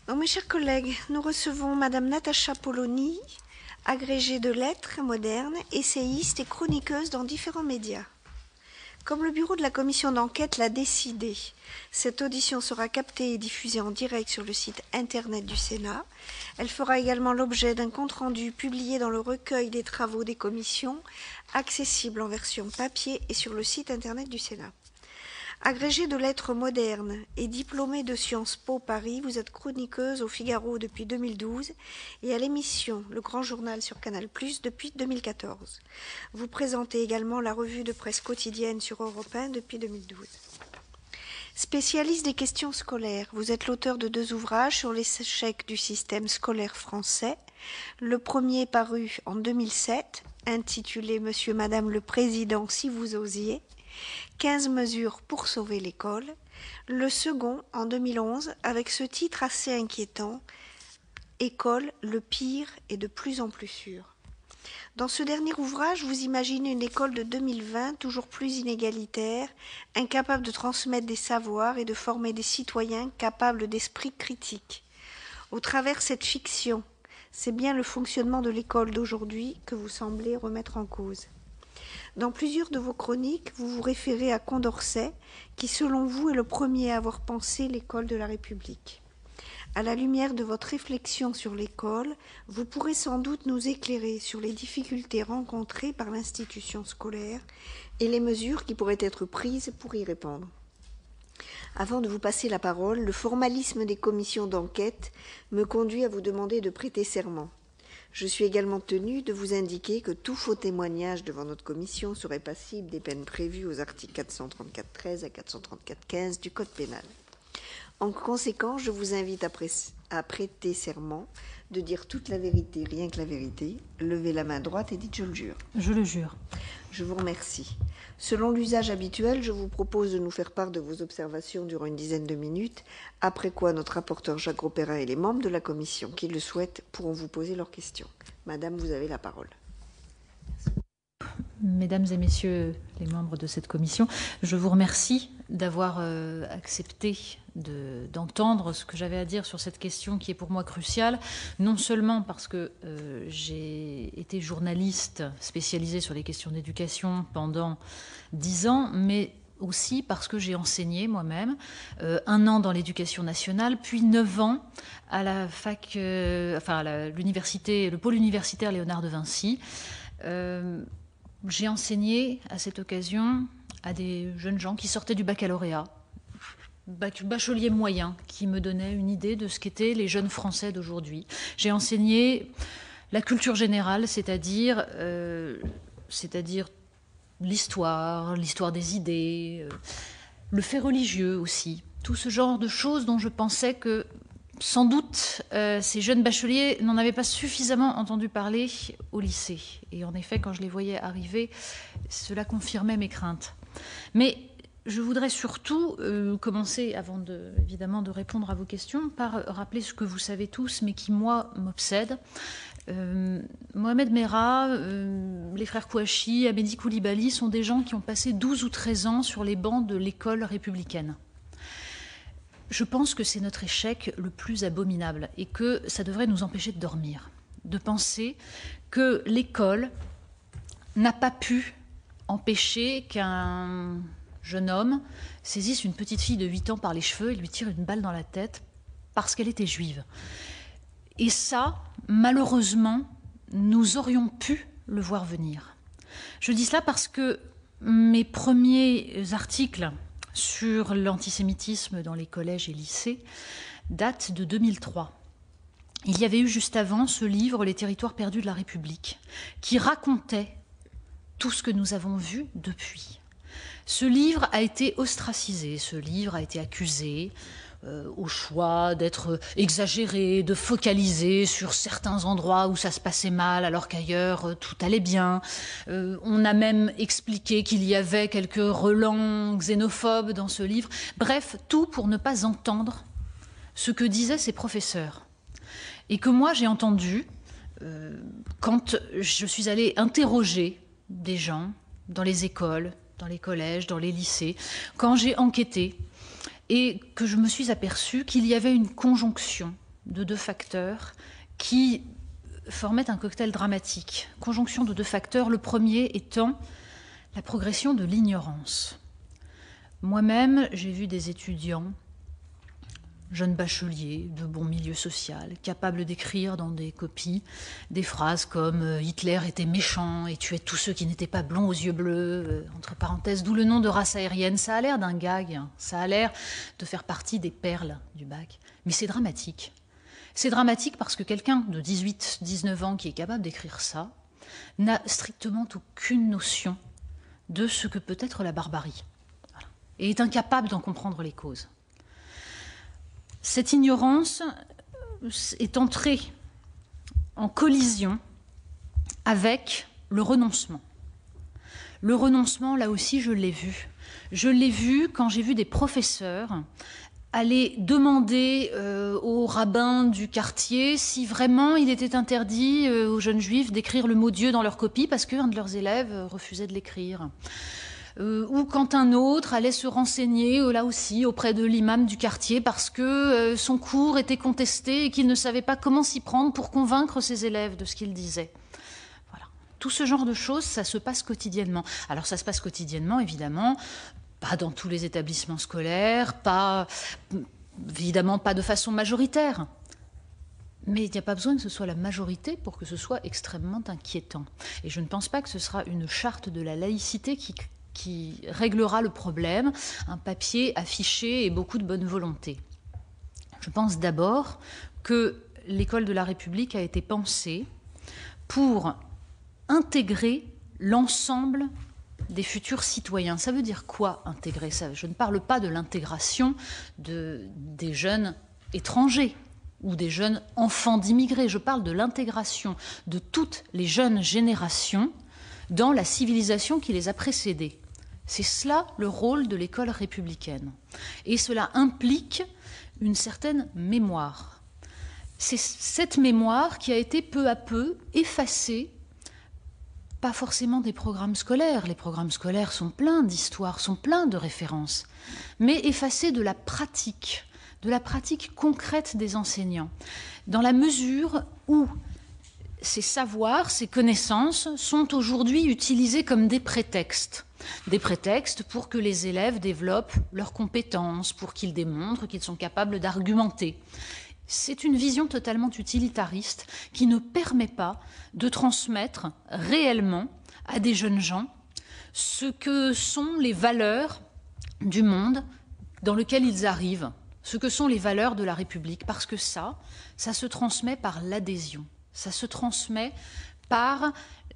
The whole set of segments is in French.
Donc, mes chers collègues, nous recevons Madame Natacha Polony, agrégée de lettres modernes, essayiste et chroniqueuse dans différents médias. Comme le bureau de la commission d'enquête l'a décidé, cette audition sera captée et diffusée en direct sur le site internet du Sénat. Elle fera également l'objet d'un compte-rendu publié dans le recueil des travaux des commissions, accessible en version papier et sur le site internet du Sénat. Agrégée de lettres modernes et diplômée de Sciences Po Paris, vous êtes chroniqueuse au Figaro depuis 2012 et à l'émission Le Grand Journal sur Canal+ depuis 2014. Vous présentez également la revue de presse quotidienne sur Europe 1 depuis 2012. Spécialiste des questions scolaires, vous êtes l'auteur de 2 ouvrages sur les échecs du système scolaire français. Le premier paru en 2007, intitulé « Monsieur, Madame le Président, si vous osiez ». 15 mesures pour sauver l'école, le second en 2011 avec ce titre assez inquiétant, École, le pire est de plus en plus sûr. Dans ce dernier ouvrage, vous imaginez une école de 2020 toujours plus inégalitaire, incapable de transmettre des savoirs et de former des citoyens capables d'esprit critique. Au travers de cette fiction, c'est bien le fonctionnement de l'école d'aujourd'hui que vous semblez remettre en cause. Dans plusieurs de vos chroniques, vous vous référez à Condorcet, qui, selon vous, est le premier à avoir pensé l'école de la République. À la lumière de votre réflexion sur l'école, vous pourrez sans doute nous éclairer sur les difficultés rencontrées par l'institution scolaire et les mesures qui pourraient être prises pour y répondre. Avant de vous passer la parole, le formalisme des commissions d'enquête me conduit à vous demander de prêter serment. Je suis également tenue de vous indiquer que tout faux témoignage devant notre commission serait passible des peines prévues aux articles 434-13 à 434-15 du Code pénal. En conséquence, je vous invite à prêter serment de dire toute la vérité, rien que la vérité. Levez la main droite et dites « je le jure ». Je le jure. Je vous remercie. Selon l'usage habituel, je vous propose de nous faire part de vos observations durant une dizaine de minutes, après quoi notre rapporteur Jacques Grosperrin et les membres de la commission qui le souhaitent pourront vous poser leurs questions. Madame, vous avez la parole. Mesdames et messieurs les membres de cette commission, je vous remercie d'avoir accepté d'entendre ce que j'avais à dire sur cette question qui est pour moi cruciale, non seulement parce que j'ai été journaliste spécialisée sur les questions d'éducation pendant 10 ans, mais aussi parce que j'ai enseigné moi-même 1 an dans l'éducation nationale, puis 9 ans à la fac, à l'université, le pôle universitaire Léonard de Vinci. J'ai enseigné à cette occasion à des jeunes gens qui sortaient du baccalauréat, bachelier moyen, qui me donnaient une idée de ce qu'étaient les jeunes Français d'aujourd'hui. J'ai enseigné la culture générale, c'est-à-dire l'histoire des idées, le fait religieux aussi, tout ce genre de choses dont je pensais que sans doute, ces jeunes bacheliers n'en avaient pas suffisamment entendu parler au lycée. Et en effet, quand je les voyais arriver, cela confirmait mes craintes. Mais je voudrais surtout commencer, évidemment de répondre à vos questions, par rappeler ce que vous savez tous, mais qui, moi, m'obsède. Mohamed Merah, les frères Kouachi, Amédi Koulibaly sont des gens qui ont passé 12 ou 13 ans sur les bancs de l'école républicaine. Je pense que c'est notre échec le plus abominable et que ça devrait nous empêcher de dormir, de penser que l'école n'a pas pu empêcher qu'un jeune homme saisisse une petite fille de 8 ans par les cheveux et lui tire une balle dans la tête parce qu'elle était juive. Et ça, malheureusement, nous aurions pu le voir venir. Je dis cela parce que mes premiers articles sur l'antisémitisme dans les collèges et lycées date de 2003. Il y avait eu juste avant ce livre « Les territoires perdus de la République » qui racontait tout ce que nous avons vu depuis. Ce livre a été ostracisé, ce livre a été accusé au choix d'être exagéré, de focaliser sur certains endroits où ça se passait mal alors qu'ailleurs tout allait bien. On a même expliqué qu'il y avait quelques relents xénophobes dans ce livre. Bref, tout pour ne pas entendre ce que disaient ces professeurs. Et que moi j'ai entendu quand je suis allée interroger des gens dans les écoles, dans les collèges, dans les lycées, quand j'ai enquêté, et que je me suis aperçue qu'il y avait une conjonction de deux facteurs qui formaient un cocktail dramatique. Conjonction de deux facteurs, le premier étant la progression de l'ignorance. Moi-même, j'ai vu des étudiants, jeunes bacheliers de bon milieu social, capables d'écrire dans des copies des phrases comme « Hitler était méchant et tuait tous ceux qui n'étaient pas blonds aux yeux bleus », entre parenthèses, d'où le nom de race aérienne. Ça a l'air d'un gag, ça a l'air de faire partie des perles du bac. Mais c'est dramatique. C'est dramatique parce que quelqu'un de 18, 19 ans qui est capable d'écrire ça n'a strictement aucune notion de ce que peut être la barbarie. Voilà. Et est incapable d'en comprendre les causes. Cette ignorance est entrée en collision avec le renoncement. Le renoncement, là aussi, je l'ai vu. Je l'ai vu quand j'ai vu des professeurs aller demander au rabbin du quartier si vraiment il était interdit aux jeunes juifs d'écrire le mot Dieu dans leur copie parce qu'un de leurs élèves refusait de l'écrire. Ou quand un autre allait se renseigner, là aussi, auprès de l'imam du quartier parce que son cours était contesté et qu'il ne savait pas comment s'y prendre pour convaincre ses élèves de ce qu'il disait. Voilà. Tout ce genre de choses, ça se passe quotidiennement. Alors ça se passe quotidiennement, évidemment, pas dans tous les établissements scolaires, évidemment pas de façon majoritaire. Mais il n'y a pas besoin que ce soit la majorité pour que ce soit extrêmement inquiétant. Et je ne pense pas que ce sera une charte de la laïcité qui réglera le problème, un papier affiché et beaucoup de bonne volonté. Je pense d'abord que l'école de la République a été pensée pour intégrer l'ensemble des futurs citoyens. Ça veut dire quoi, intégrer ça? Je ne parle pas de l'intégration des jeunes étrangers ou des jeunes enfants d'immigrés. Je parle de l'intégration de toutes les jeunes générations dans la civilisation qui les a précédées. C'est cela le rôle de l'école républicaine. Et cela implique une certaine mémoire. C'est cette mémoire qui a été peu à peu effacée, pas forcément des programmes scolaires. Les programmes scolaires sont pleins d'histoires, sont pleins de références, mais effacée de la pratique concrète des enseignants, dans la mesure où ces savoirs, ces connaissances sont aujourd'hui utilisés comme des prétextes pour que les élèves développent leurs compétences, pour qu'ils démontrent qu'ils sont capables d'argumenter. C'est une vision totalement utilitariste qui ne permet pas de transmettre réellement à des jeunes gens ce que sont les valeurs du monde dans lequel ils arrivent, ce que sont les valeurs de la République, parce que ça se transmet par l'adhésion, ça se transmet par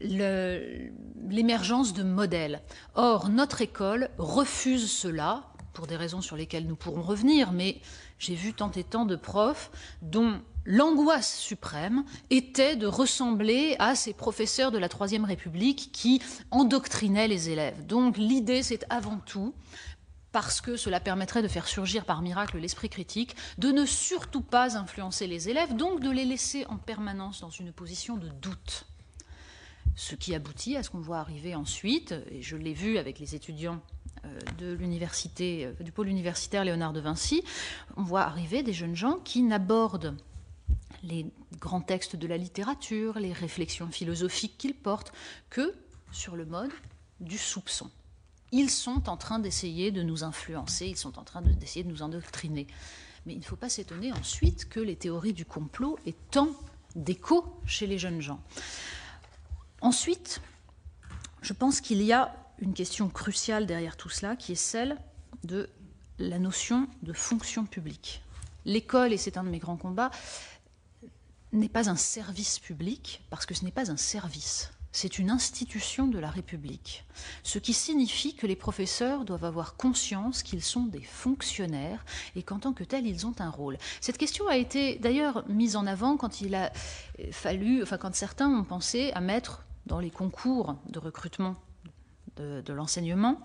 l'émergence de modèles. Or, notre école refuse cela, pour des raisons sur lesquelles nous pourrons revenir, mais j'ai vu tant et tant de profs dont l'angoisse suprême était de ressembler à ces professeurs de la Troisième République qui endoctrinaient les élèves. Donc l'idée, c'est avant tout, parce que cela permettrait de faire surgir par miracle l'esprit critique, de ne surtout pas influencer les élèves, donc de les laisser en permanence dans une position de doute. Ce qui aboutit à ce qu'on voit arriver ensuite, et je l'ai vu avec les étudiants de l'université, du pôle universitaire Léonard de Vinci, on voit arriver des jeunes gens qui n'abordent les grands textes de la littérature, les réflexions philosophiques qu'ils portent, que sur le mode du soupçon. Ils sont en train d'essayer de nous influencer, ils sont en train d'essayer de nous endoctriner. Mais il ne faut pas s'étonner ensuite que les théories du complot aient tant d'écho chez les jeunes gens. Ensuite, je pense qu'il y a une question cruciale derrière tout cela, qui est celle de la notion de fonction publique. L'école, et c'est un de mes grands combats, n'est pas un service public, parce que ce n'est pas un service. C'est une institution de la République, ce qui signifie que les professeurs doivent avoir conscience qu'ils sont des fonctionnaires et qu'en tant que tels, ils ont un rôle. Cette question a été d'ailleurs mise en avant quand il a fallu, quand certains ont pensé à mettre dans les concours de recrutement de l'enseignement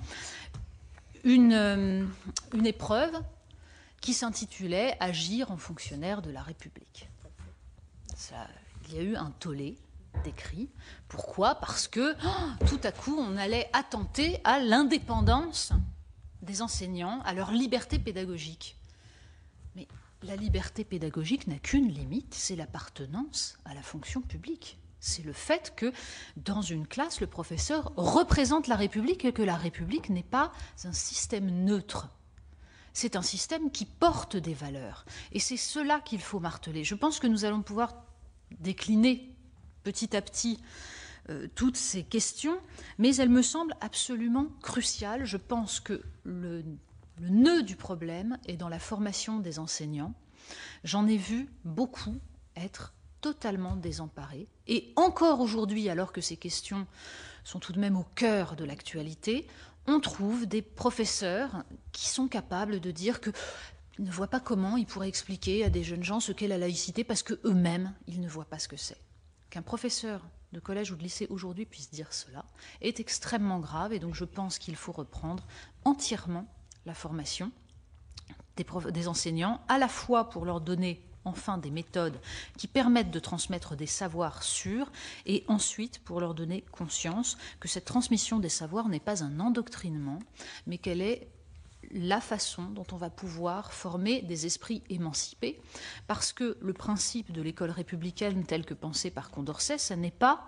une épreuve qui s'intitulait « Agir en fonctionnaire de la République ». Il y a eu un tollé d'écrit. Pourquoi? Parce que tout à coup, on allait attenter à l'indépendance des enseignants, à leur liberté pédagogique. Mais La liberté pédagogique n'a qu'une limite, c'est l'appartenance à la fonction publique. C'est le fait que, dans une classe, le professeur représente la République et que la République n'est pas un système neutre. C'est un système qui porte des valeurs. Et c'est cela qu'il faut marteler. Je pense que nous allons pouvoir décliner petit à petit toutes ces questions, mais elles me semblent absolument cruciales. Je pense que le nœud du problème est dans la formation des enseignants. J'en ai vu beaucoup être totalement désemparés. Et encore aujourd'hui, alors que ces questions sont tout de même au cœur de l'actualité, on trouve des professeurs qui sont capables de dire qu'ils ne voient pas comment ils pourraient expliquer à des jeunes gens ce qu'est la laïcité parce qu'eux-mêmes, ils ne voient pas ce que c'est. Qu'un professeur de collège ou de lycée aujourd'hui puisse dire cela est extrêmement grave, et donc je pense qu'il faut reprendre entièrement la formation des enseignants, à la fois pour leur donner enfin des méthodes qui permettent de transmettre des savoirs sûrs, et ensuite pour leur donner conscience que cette transmission des savoirs n'est pas un endoctrinement, mais qu'elle est la façon dont on va pouvoir former des esprits émancipés, parce que le principe de l'école républicaine telle que pensée par Condorcet, ce n'est pas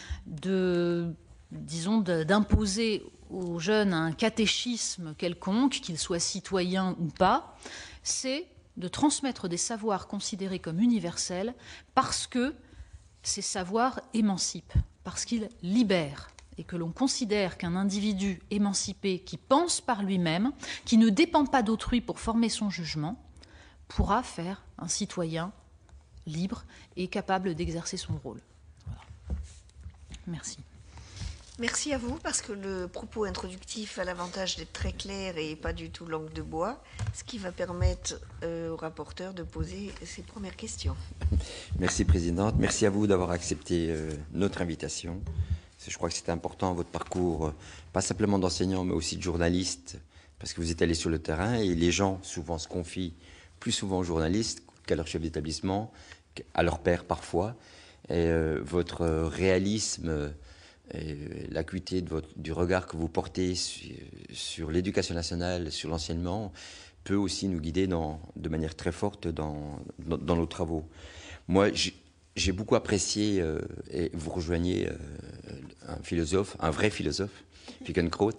d'imposer aux jeunes un catéchisme quelconque, qu'ils soient citoyens ou pas, c'est de transmettre des savoirs considérés comme universels parce que ces savoirs émancipent, parce qu'ils libèrent, et que l'on considère qu'un individu émancipé qui pense par lui-même, qui ne dépend pas d'autrui pour former son jugement, pourra faire un citoyen libre et capable d'exercer son rôle. Voilà. Merci. Merci à vous, parce que le propos introductif a l'avantage d'être très clair et pas du tout langue de bois, ce qui va permettre au rapporteur de poser ses premières questions. Merci, Présidente. Merci à vous d'avoir accepté notre invitation. Je crois que c'est important, votre parcours, pas simplement d'enseignant, mais aussi de journaliste, parce que vous êtes allé sur le terrain, et les gens souvent se confient plus souvent aux journalistes qu'à leur chef d'établissement, à leur père parfois. Et votre réalisme, l'acuité du regard que vous portez sur l'éducation nationale, sur l'enseignement, peut aussi nous guider de manière très forte dans nos travaux. Moi, j'ai beaucoup apprécié, et vous rejoignez un philosophe, un vrai philosophe, Finkielkraut,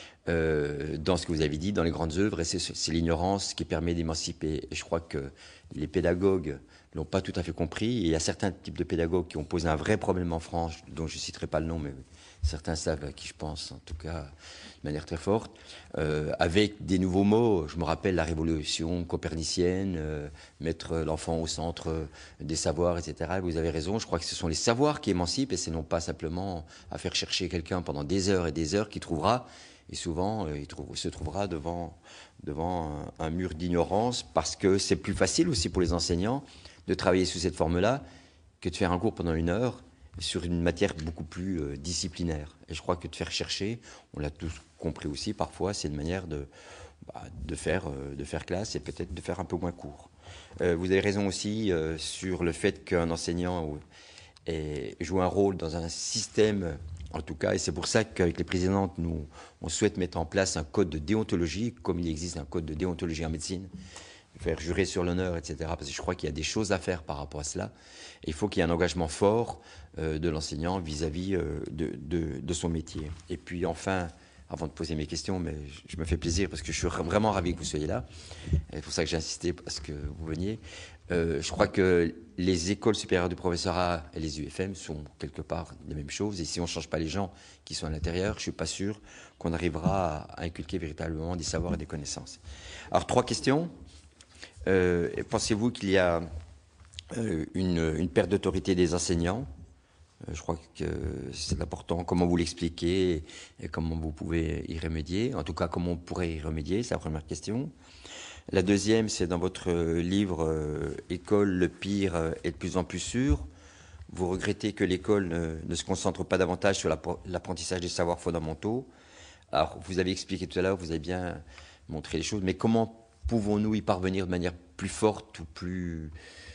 dans ce que vous avez dit, dans les grandes œuvres, et c'est l'ignorance qui permet d'émanciper. Et je crois que les pédagogues ne l'ont pas tout à fait compris, et il y a certains types de pédagogues qui ont posé un vrai problème en France, dont je ne citerai pas le nom, mais certains savent à qui je pense, en tout cas de manière très forte, avec des nouveaux mots. Je me rappelle la révolution copernicienne, mettre l'enfant au centre des savoirs, etc. Et vous avez raison, je crois que ce sont les savoirs qui émancipent, et c'est non pas simplement à faire chercher quelqu'un pendant des heures et des heures qui trouvera, et souvent se trouvera devant un mur d'ignorance, parce que c'est plus facile aussi pour les enseignants de travailler sous cette forme-là que de faire un cours pendant 1 heure sur une matière beaucoup plus disciplinaire. Et je crois que de faire chercher, on l'a tous compris aussi, parfois c'est une manière de faire classe, et peut-être de faire un peu moins court. Vous avez raison aussi sur le fait qu'un enseignant joue un rôle dans un système, en tout cas, et c'est pour ça qu'avec les présidentes, on souhaite mettre en place un code de déontologie, comme il existe un code de déontologie en médecine, faire jurer sur l'honneur, etc. Parce que je crois qu'il y a des choses à faire par rapport à cela. Et il faut qu'il y ait un engagement fort de l'enseignant vis-à-vis de son métier. Et puis enfin, avant de poser mes questions, mais je me fais plaisir parce que je suis vraiment ravi que vous soyez là. C'est pour ça que j'ai insisté parce que vous veniez. Je crois que les écoles supérieures du professorat et les UFM sont quelque part les mêmes choses. Et si on ne change pas les gens qui sont à l'intérieur, je ne suis pas sûr qu'on arrivera à inculquer véritablement des savoirs et des connaissances. Alors, 3 questions. Pensez-vous qu'il y a une perte d'autorité des enseignants? Je crois que c'est important. Comment vous l'expliquez et comment vous pouvez y remédier? En tout cas, comment on pourrait y remédier? C'est la première question. La deuxième, c'est dans votre livre « École, le pire est de plus en plus sûr ». Vous regrettez que l'école ne se concentre pas davantage sur l'apprentissage des savoirs fondamentaux. Alors, vous avez expliqué tout à l'heure, vous avez bien montré les choses, mais comment pouvons-nous y parvenir de manière plus forte ou plus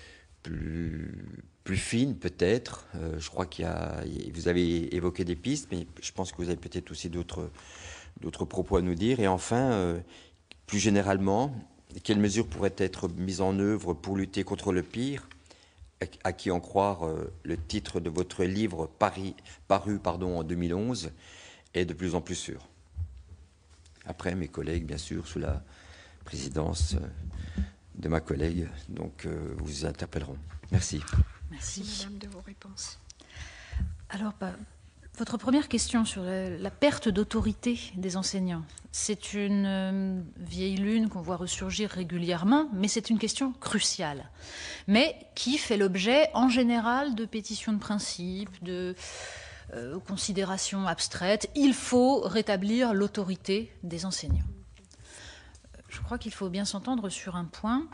fine, peut-être? Je crois vous avez évoqué des pistes, mais je pense que vous avez peut-être aussi d'autres propos à nous dire. Et enfin, plus généralement, Quelles mesures pourraient être mises en œuvre pour lutter contre le pire, à qui en croire le titre de votre livre paru en 2011 est de plus en plus sûr. Après, mes collègues, bien sûr, sous la présidence de ma collègue, donc vous interpelleront. Merci. Merci, madame, de vos réponses. Alors, votre première question sur la perte d'autorité des enseignants, c'est une vieille lune qu'on voit ressurgir régulièrement, mais c'est une question cruciale, mais qui fait l'objet en général de pétitions de principe, de considérations abstraites. Il faut rétablir l'autorité des enseignants. Je crois qu'il faut bien s'entendre sur un point.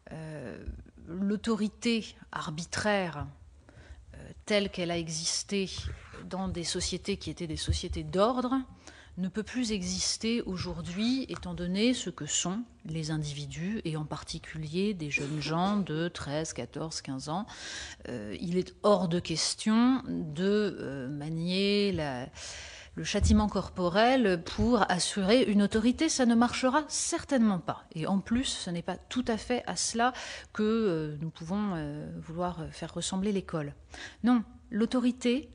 L'autorité arbitraire telle qu'elle a existé dans des sociétés qui étaient des sociétés d'ordre ne peut plus exister aujourd'hui, étant donné ce que sont les individus, et en particulier des jeunes gens de 13, 14, 15 ans. Il est hors de question de manier le châtiment corporel pour assurer une autorité. Ça ne marchera certainement pas. Et en plus, ce n'est pas tout à fait à cela que nous pouvons vouloir faire ressembler l'école. Non, l'autorité,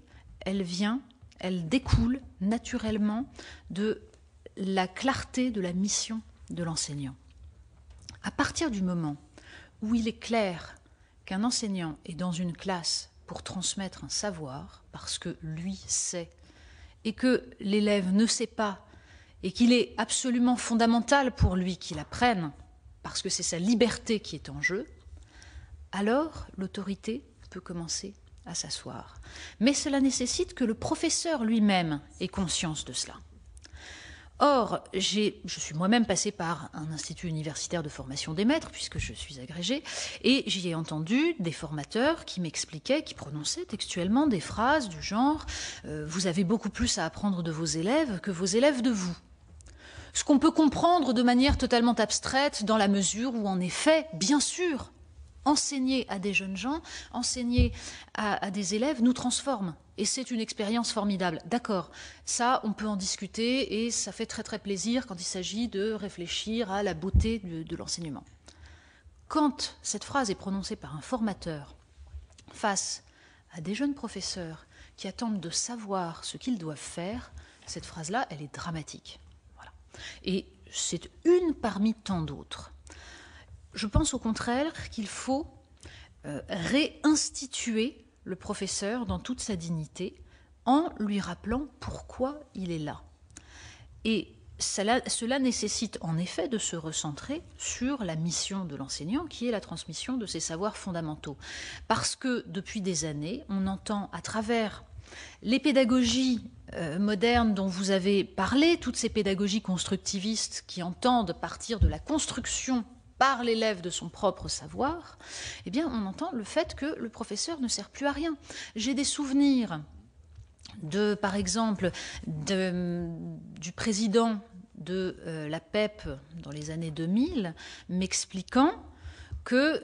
elle découle naturellement de la clarté de la mission de l'enseignant. À partir du moment où il est clair qu'un enseignant est dans une classe pour transmettre un savoir, parce que lui sait, et que l'élève ne sait pas, et qu'il est absolument fondamental pour lui qu'il apprenne, parce que c'est sa liberté qui est en jeu, alors l'autorité peut commencer à s'asseoir. Mais cela nécessite que le professeur lui-même ait conscience de cela. Or, je suis moi-même passée par un institut universitaire de formation des maîtres, puisque je suis agrégée, et j'y ai entendu des formateurs qui m'expliquaient, qui prononçaient textuellement des phrases du genre « Vous avez beaucoup plus à apprendre de vos élèves que vos élèves de vous ». Ce qu'on peut comprendre de manière totalement abstraite, dans la mesure où, en effet, bien sûr, enseigner à des jeunes gens, enseigner à des élèves nous transforme. Et c'est une expérience formidable. D'accord, ça, on peut en discuter et ça fait très très plaisir quand il s'agit de réfléchir à la beauté de l'enseignement. Quand cette phrase est prononcée par un formateur face à des jeunes professeurs qui attendent de savoir ce qu'ils doivent faire, cette phrase-là, elle est dramatique. Voilà. Et c'est une parmi tant d'autres. Je pense au contraire qu'il faut réinstituer le professeur dans toute sa dignité en lui rappelant pourquoi il est là. Et cela nécessite en effet de se recentrer sur la mission de l'enseignant qui est la transmission de ses savoirs fondamentaux. Parce que depuis des années, on entend à travers les pédagogies modernes dont vous avez parlé, toutes ces pédagogies constructivistes qui entendent partir de la construction par l'élève de son propre savoir, eh bien, on entend le fait que le professeur ne sert plus à rien. J'ai des souvenirs par exemple, du président de la PEP dans les années 2000, m'expliquant que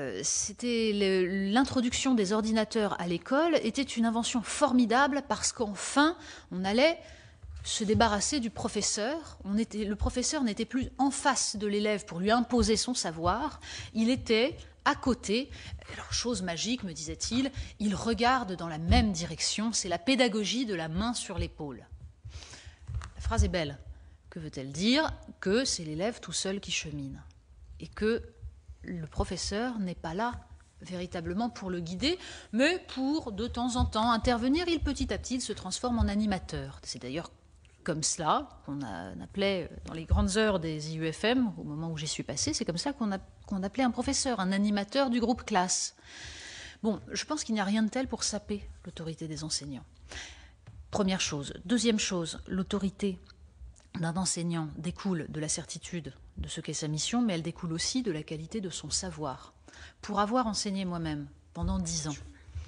l'introduction des ordinateurs à l'école était une invention formidable parce qu'enfin, on allait se débarrasser du professeur. Le professeur n'était plus en face de l'élève pour lui imposer son savoir, il était à côté. Alors, chose magique, me disait-il, il regarde dans la même direction, c'est la pédagogie de la main sur l'épaule. La phrase est belle. Que veut-elle dire? Que c'est l'élève tout seul qui chemine et que le professeur n'est pas là véritablement pour le guider, mais pour de temps en temps intervenir. Petit à petit, il se transforme en animateur. C'est d'ailleurs comme cela qu'on appelait dans les grandes heures des IUFM, au moment où j'y suis passée, c'est comme ça qu'on appelait un professeur, un animateur du groupe classe. Bon, je pense qu'il n'y a rien de tel pour saper l'autorité des enseignants. Première chose. Deuxième chose, l'autorité d'un enseignant découle de la certitude de ce qu'est sa mission, mais elle découle aussi de la qualité de son savoir. Pour avoir enseigné moi-même pendant 10 ans,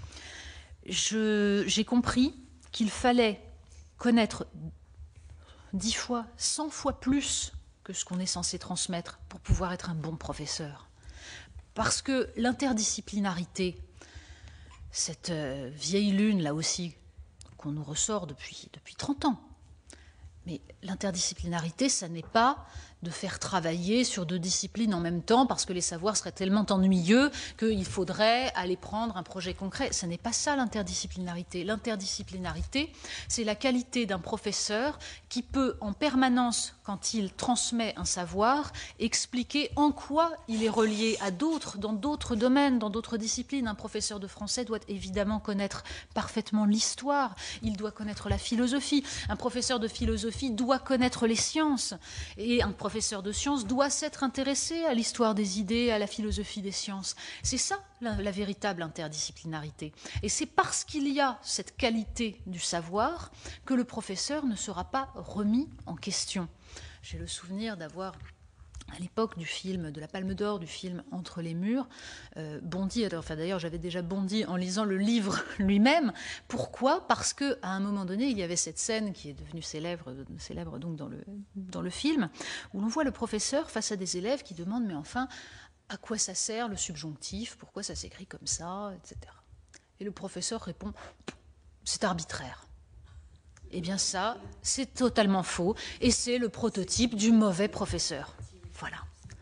j'ai compris qu'il fallait connaître 10 fois, 100 fois plus que ce qu'on est censé transmettre pour pouvoir être un bon professeur. Parce que l'interdisciplinarité, cette vieille lune là aussi, qu'on nous ressort depuis 30 ans, mais l'interdisciplinarité, ça n'est pas de faire travailler sur 2 disciplines en même temps parce que les savoirs seraient tellement ennuyeux qu'il faudrait aller prendre un projet concret. Ce n'est pas ça l'interdisciplinarité. L'interdisciplinarité, c'est la qualité d'un professeur qui peut en permanence, quand il transmet un savoir, expliquer en quoi il est relié à d'autres, dans d'autres domaines, dans d'autres disciplines. Un professeur de français doit évidemment connaître parfaitement l'histoire, il doit connaître la philosophie. Un professeur de philosophie doit connaître les sciences. Et un professeur de sciences doit s'être intéressé à l'histoire des idées, à la philosophie des sciences. C'est ça la véritable interdisciplinarité. Et c'est parce qu'il y a cette qualité du savoir que le professeur ne sera pas remis en question. J'ai le souvenir d'avoir, à l'époque du film, de la Palme d'Or, du film Entre les murs, bondi, enfin d'ailleurs j'avais déjà bondi en lisant le livre lui-même. Pourquoi ? Parce qu'à un moment donné, il y avait cette scène qui est devenue célèbre donc dans le film, où l'on voit le professeur face à des élèves qui demandent « mais enfin, à quoi ça sert le subjonctif ? Pourquoi ça s'écrit comme ça ? etc. » Et le professeur répond « c'est arbitraire ». Eh bien ça, c'est totalement faux, et c'est le prototype du mauvais professeur. Voilà.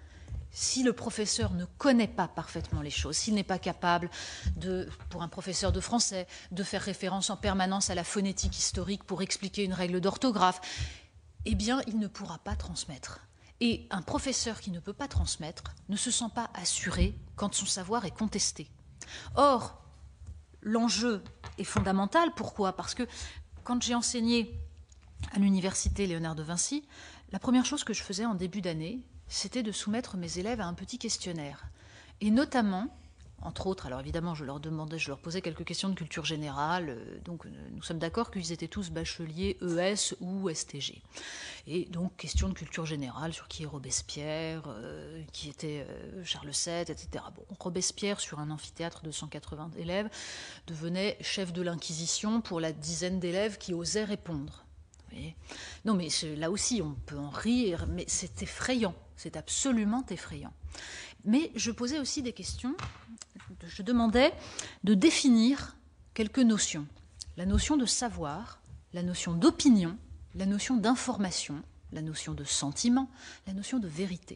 Si le professeur ne connaît pas parfaitement les choses, s'il n'est pas capable, pour un professeur de français, de faire référence en permanence à la phonétique historique pour expliquer une règle d'orthographe, eh bien, il ne pourra pas transmettre. Et un professeur qui ne peut pas transmettre ne se sent pas assuré quand son savoir est contesté. Or, l'enjeu est fondamental. Pourquoi ? Parce que quand j'ai enseigné à l'université Léonard de Vinci, la première chose que je faisais en début d'année, c'était de soumettre mes élèves à un petit questionnaire. Et notamment, entre autres, alors évidemment, je leur posais quelques questions de culture générale, donc nous sommes d'accord qu'ils étaient tous bacheliers ES ou STG. Et donc, question de culture générale sur qui est Robespierre, qui était Charles VII, etc. Bon, Robespierre, sur un amphithéâtre de 180 élèves, devenait chef de l'Inquisition pour la dizaine d'élèves qui osaient répondre. Non, mais là aussi, on peut en rire, mais c'est effrayant, c'est absolument effrayant. Mais je posais aussi des questions, je demandais de définir quelques notions. La notion de savoir, la notion d'opinion, la notion d'information, la notion de sentiment, la notion de vérité.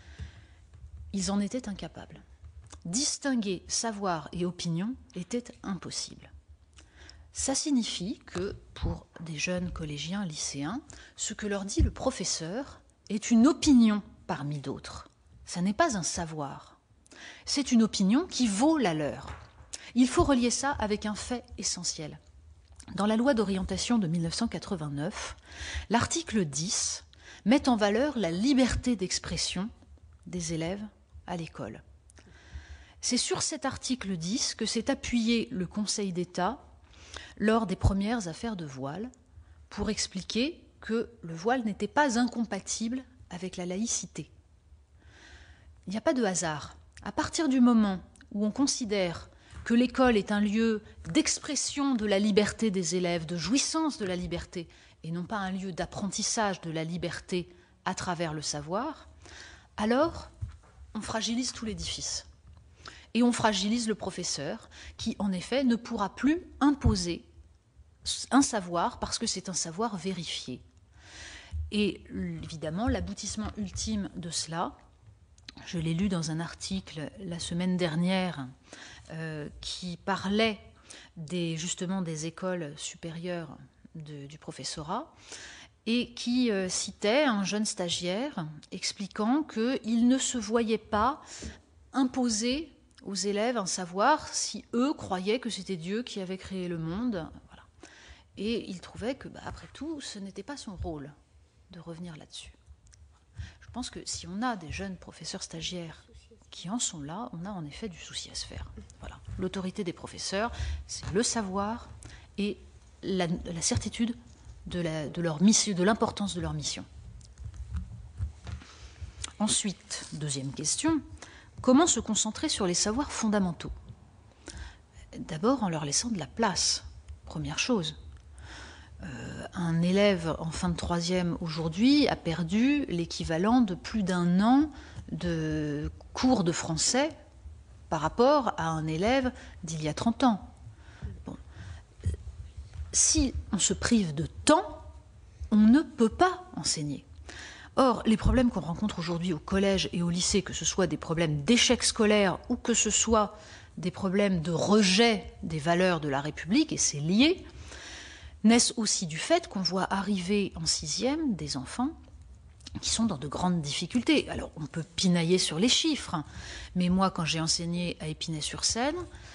Ils en étaient incapables. Distinguer savoir et opinion était impossible. Ça signifie que, pour des jeunes collégiens, lycéens, ce que leur dit le professeur est une opinion parmi d'autres. Ça n'est pas un savoir. C'est une opinion qui vaut la leur. Il faut relier ça avec un fait essentiel. Dans la loi d'orientation de 1989, l'article 10 met en valeur la liberté d'expression des élèves à l'école. C'est sur cet article 10 que s'est appuyé le Conseil d'État lors des premières affaires de voile, pour expliquer que le voile n'était pas incompatible avec la laïcité. Il n'y a pas de hasard. À partir du moment où on considère que l'école est un lieu d'expression de la liberté des élèves, de jouissance de la liberté, et non pas un lieu d'apprentissage de la liberté à travers le savoir, alors on fragilise tout l'édifice. Et on fragilise le professeur qui, en effet, ne pourra plus imposer un savoir parce que c'est un savoir vérifié. Et évidemment, l'aboutissement ultime de cela, je l'ai lu dans un article la semaine dernière qui parlait justement des écoles supérieures du professorat et qui citait un jeune stagiaire expliquant qu'il ne se voyait pas imposer aux élèves un savoir si eux croyaient que c'était Dieu qui avait créé le monde. Voilà. Et il trouvait que, après tout, ce n'était pas son rôle de revenir là-dessus. Je pense que si on a des jeunes professeurs stagiaires qui en sont là, on a en effet du souci à se faire. Voilà. L'autorité des professeurs, c'est le savoir et la certitude de leur mission, de l'importance de leur mission. Ensuite, deuxième question, comment se concentrer sur les savoirs fondamentaux ? D'abord en leur laissant de la place, première chose. Un élève en fin de troisième aujourd'hui a perdu l'équivalent de plus d'un an de cours de français par rapport à un élève d'il y a 30 ans. Bon. Si on se prive de temps, on ne peut pas enseigner. Or, les problèmes qu'on rencontre aujourd'hui au collège et au lycée, que ce soit des problèmes d'échec scolaire ou que ce soit des problèmes de rejet des valeurs de la République, et c'est lié, naissent aussi du fait qu'on voit arriver en 6e des enfants qui sont dans de grandes difficultés. Alors, on peut pinailler sur les chiffres, mais moi, quand j'ai enseigné à Épinay-sur-Seine,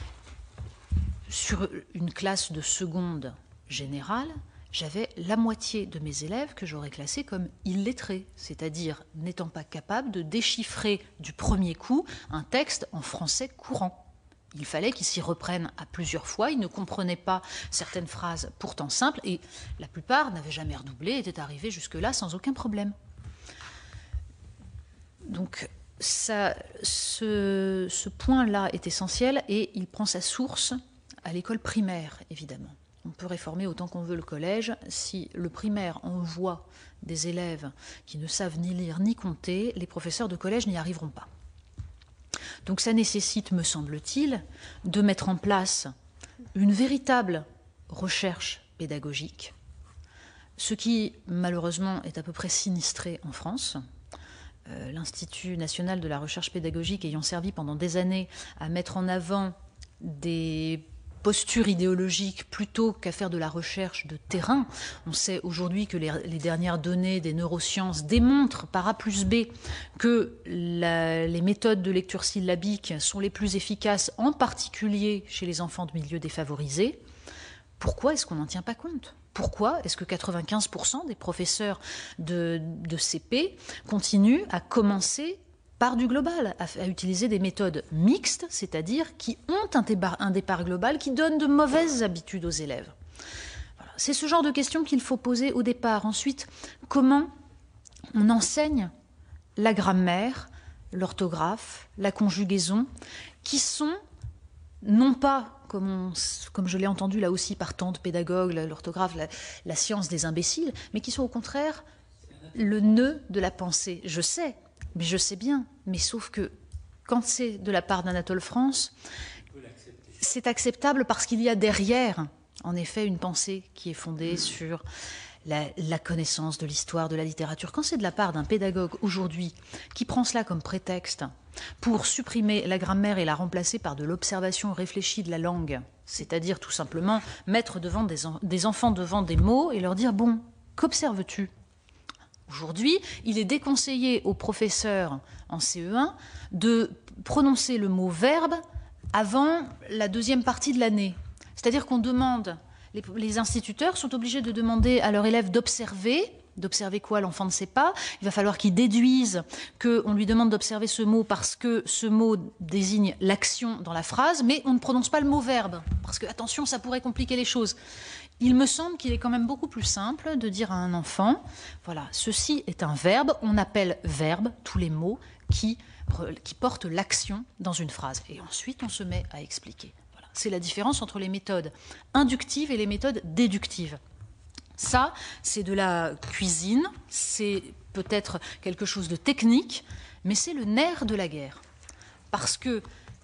sur une classe de seconde générale, j'avais la moitié de mes élèves que j'aurais classés comme illettrés, c'est-à-dire n'étant pas capables de déchiffrer du premier coup un texte en français courant. Il fallait qu'ils s'y reprennent à plusieurs fois, ils ne comprenaient pas certaines phrases pourtant simples, et la plupart n'avaient jamais redoublé, étaient arrivés jusque-là sans aucun problème. Donc ce point-là est essentiel, et il prend sa source à l'école primaire, évidemment. On peut réformer autant qu'on veut le collège. Si le primaire envoie des élèves qui ne savent ni lire ni compter, les professeurs de collège n'y arriveront pas. Donc ça nécessite, me semble-t-il, de mettre en place une véritable recherche pédagogique, ce qui, malheureusement, est à peu près sinistré en France. L'Institut national de la recherche pédagogique ayant servi pendant des années à mettre en avant des posture idéologique plutôt qu'à faire de la recherche de terrain. On sait aujourd'hui que les dernières données des neurosciences démontrent par A plus B que les méthodes de lecture syllabique sont les plus efficaces, en particulier chez les enfants de milieux défavorisés. Pourquoi est-ce qu'on n'en tient pas compte ? Pourquoi est-ce que 95% des professeurs de CP continuent à commencer par du global, à utiliser des méthodes mixtes, c'est-à-dire qui ont un départ global, qui donnent de mauvaises habitudes aux élèves. Voilà. C'est ce genre de questions qu'il faut poser au départ. Ensuite, comment on enseigne la grammaire, l'orthographe, la conjugaison, qui sont non pas, comme je l'ai entendu là aussi par tant de pédagogues, l'orthographe, la science des imbéciles, mais qui sont au contraire le nœud de la pensée. Je sais, mais je sais bien. Mais sauf que quand c'est de la part d'Anatole France, c'est acceptable parce qu'il y a derrière, en effet, une pensée qui est fondée sur la connaissance de l'histoire, de la littérature. Quand c'est de la part d'un pédagogue aujourd'hui qui prend cela comme prétexte pour supprimer la grammaire et la remplacer par de l'observation réfléchie de la langue, c'est-à-dire tout simplement mettre devant des enfants devant des mots et leur dire « Bon, qu'observes-tu » ? Aujourd'hui, il est déconseillé aux professeurs en CE1 de prononcer le mot verbe avant la deuxième partie de l'année. C'est-à-dire qu'on demande, les instituteurs sont obligés de demander à leurs élèves d'observer. D'observer quoi? L'enfant ne sait pas. Il va falloir qu'il déduise qu'on lui demande d'observer ce mot parce que ce mot désigne l'action dans la phrase, mais on ne prononce pas le mot verbe, parce que, attention, ça pourrait compliquer les choses. Il me semble qu'il est quand même beaucoup plus simple de dire à un enfant, voilà, ceci est un verbe, on appelle verbe tous les mots qui portent l'action dans une phrase. Et ensuite, on se met à expliquer. Voilà. C'est la différence entre les méthodes inductives et les méthodes déductives. Ça, c'est de la cuisine, c'est peut-être quelque chose de technique, mais c'est le nerf de la guerre. Parce que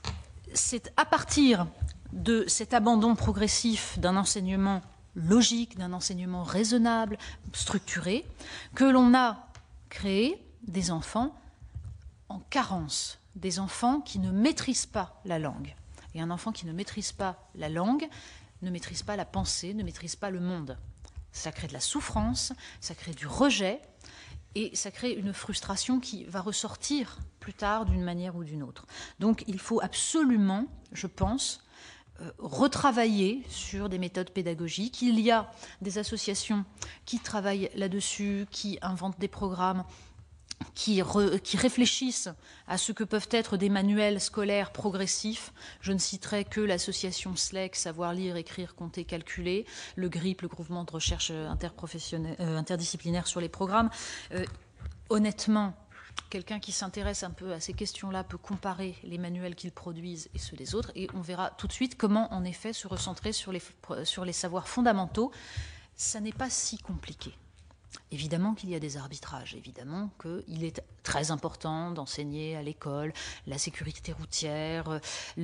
c'est à partir de cet abandon progressif d'un enseignement logique, d'un enseignement raisonnable, structuré, que l'on a créé des enfants en carence, des enfants qui ne maîtrisent pas la langue. Et un enfant qui ne maîtrise pas la langue ne maîtrise pas la pensée, ne maîtrise pas le monde. Ça crée de la souffrance, ça crée du rejet, et ça crée une frustration qui va ressortir plus tard d'une manière ou d'une autre. Donc il faut absolument, je pense, retravailler sur des méthodes pédagogiques. Il y a des associations qui travaillent là-dessus, qui inventent des programmes, qui réfléchissent à ce que peuvent être des manuels scolaires progressifs. Je ne citerai que l'association SLEC, Savoir lire, écrire, compter, calculer, le GRIP, le Groupement de recherche interdisciplinaire sur les programmes. Honnêtement, quelqu'un qui s'intéresse un peu à ces questions-là peut comparer les manuels qu'ils produisent et ceux des autres, et on verra tout de suite comment, en effet, se recentrer sur les savoirs fondamentaux. Ça n'est pas si compliqué. Évidemment qu'il y a des arbitrages, évidemment qu'il est très important d'enseigner à l'école la sécurité routière,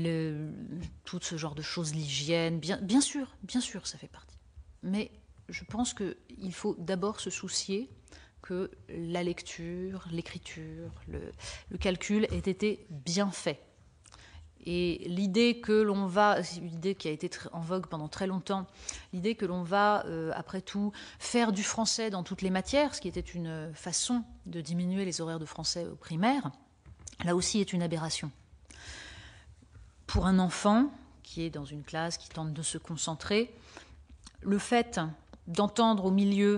tout ce genre de choses, l'hygiène, bien sûr, ça fait partie. Mais je pense qu'il faut d'abord se soucier que la lecture, l'écriture, le calcul aient été bien faits. Et l'idée que l'on va, l'idée qui a été en vogue pendant très longtemps, l'idée que l'on va, après tout, faire du français dans toutes les matières, ce qui était une façon de diminuer les horaires de français au primaire, là aussi est une aberration. Pour un enfant qui est dans une classe, qui tente de se concentrer, le fait d'entendre au milieu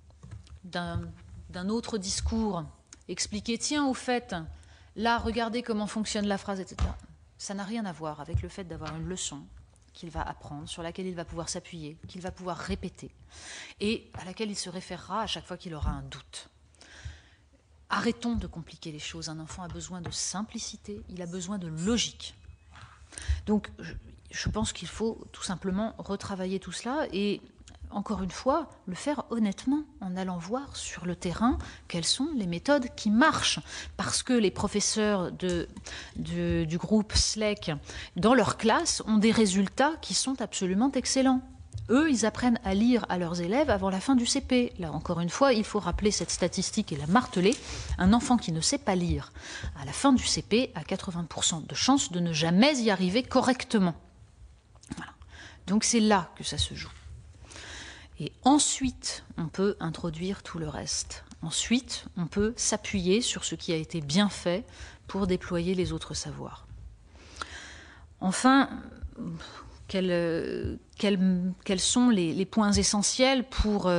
d'un autre discours expliquer, tiens, au fait, là, regardez comment fonctionne la phrase, etc., ça n'a rien à voir avec le fait d'avoir une leçon qu'il va apprendre, sur laquelle il va pouvoir s'appuyer, qu'il va pouvoir répéter, et à laquelle il se référera à chaque fois qu'il aura un doute. Arrêtons de compliquer les choses. Un enfant a besoin de simplicité, il a besoin de logique. Donc, je pense qu'il faut tout simplement retravailler tout cela et, encore une fois, le faire honnêtement, en allant voir sur le terrain quelles sont les méthodes qui marchent. Parce que les professeurs du groupe SLEC, dans leur classe, ont des résultats qui sont absolument excellents. Eux, ils apprennent à lire à leurs élèves avant la fin du CP. Là, encore une fois, il faut rappeler cette statistique et la marteler. Un enfant qui ne sait pas lire à la fin du CP a 80% de chances de ne jamais y arriver correctement. Voilà. Donc c'est là que ça se joue. Et ensuite, on peut introduire tout le reste. Ensuite, on peut s'appuyer sur ce qui a été bien fait pour déployer les autres savoirs. Enfin, quels sont les points essentiels pour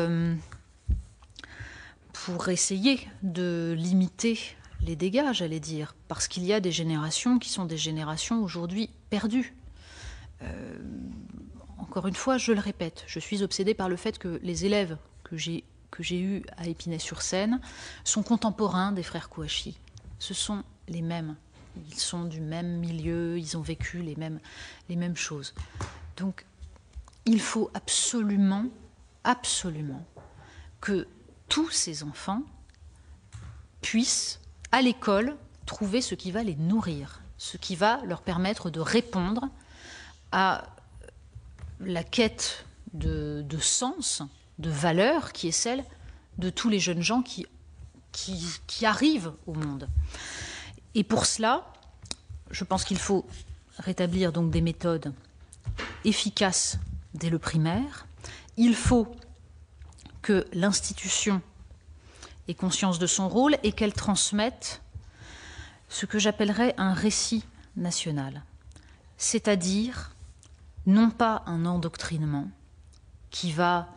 essayer de limiter les dégâts, j'allais dire, parce qu'il y a des générations qui sont des générations aujourd'hui perdues. Encore une fois, je le répète, je suis obsédée par le fait que les élèves que j'ai eus à Épinay-sur-Seine sont contemporains des frères Kouachi. Ce sont les mêmes. Ils sont du même milieu, ils ont vécu les mêmes choses. Donc, il faut absolument que tous ces enfants puissent, à l'école, trouver ce qui va les nourrir, ce qui va leur permettre de répondre à la quête de sens, de valeur, qui est celle de tous les jeunes gens qui arrivent au monde. Et pour cela, je pense qu'il faut rétablir donc des méthodes efficaces dès le primaire. Il faut que l'institution ait conscience de son rôle et qu'elle transmette ce que j'appellerais un récit national, c'est-à-dire non pas un endoctrinement qui va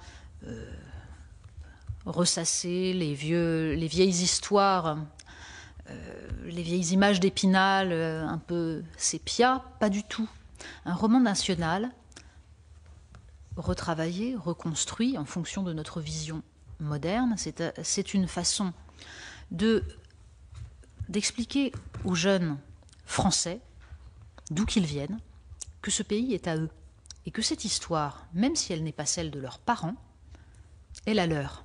ressasser les vieilles histoires, les vieilles images d'Épinal un peu sépia, pas du tout. Un roman national retravaillé, reconstruit en fonction de notre vision moderne, c'est une façon d'expliquer aux jeunes Français, d'où qu'ils viennent, que ce pays est à eux et que cette histoire, même si elle n'est pas celle de leurs parents, est la leur.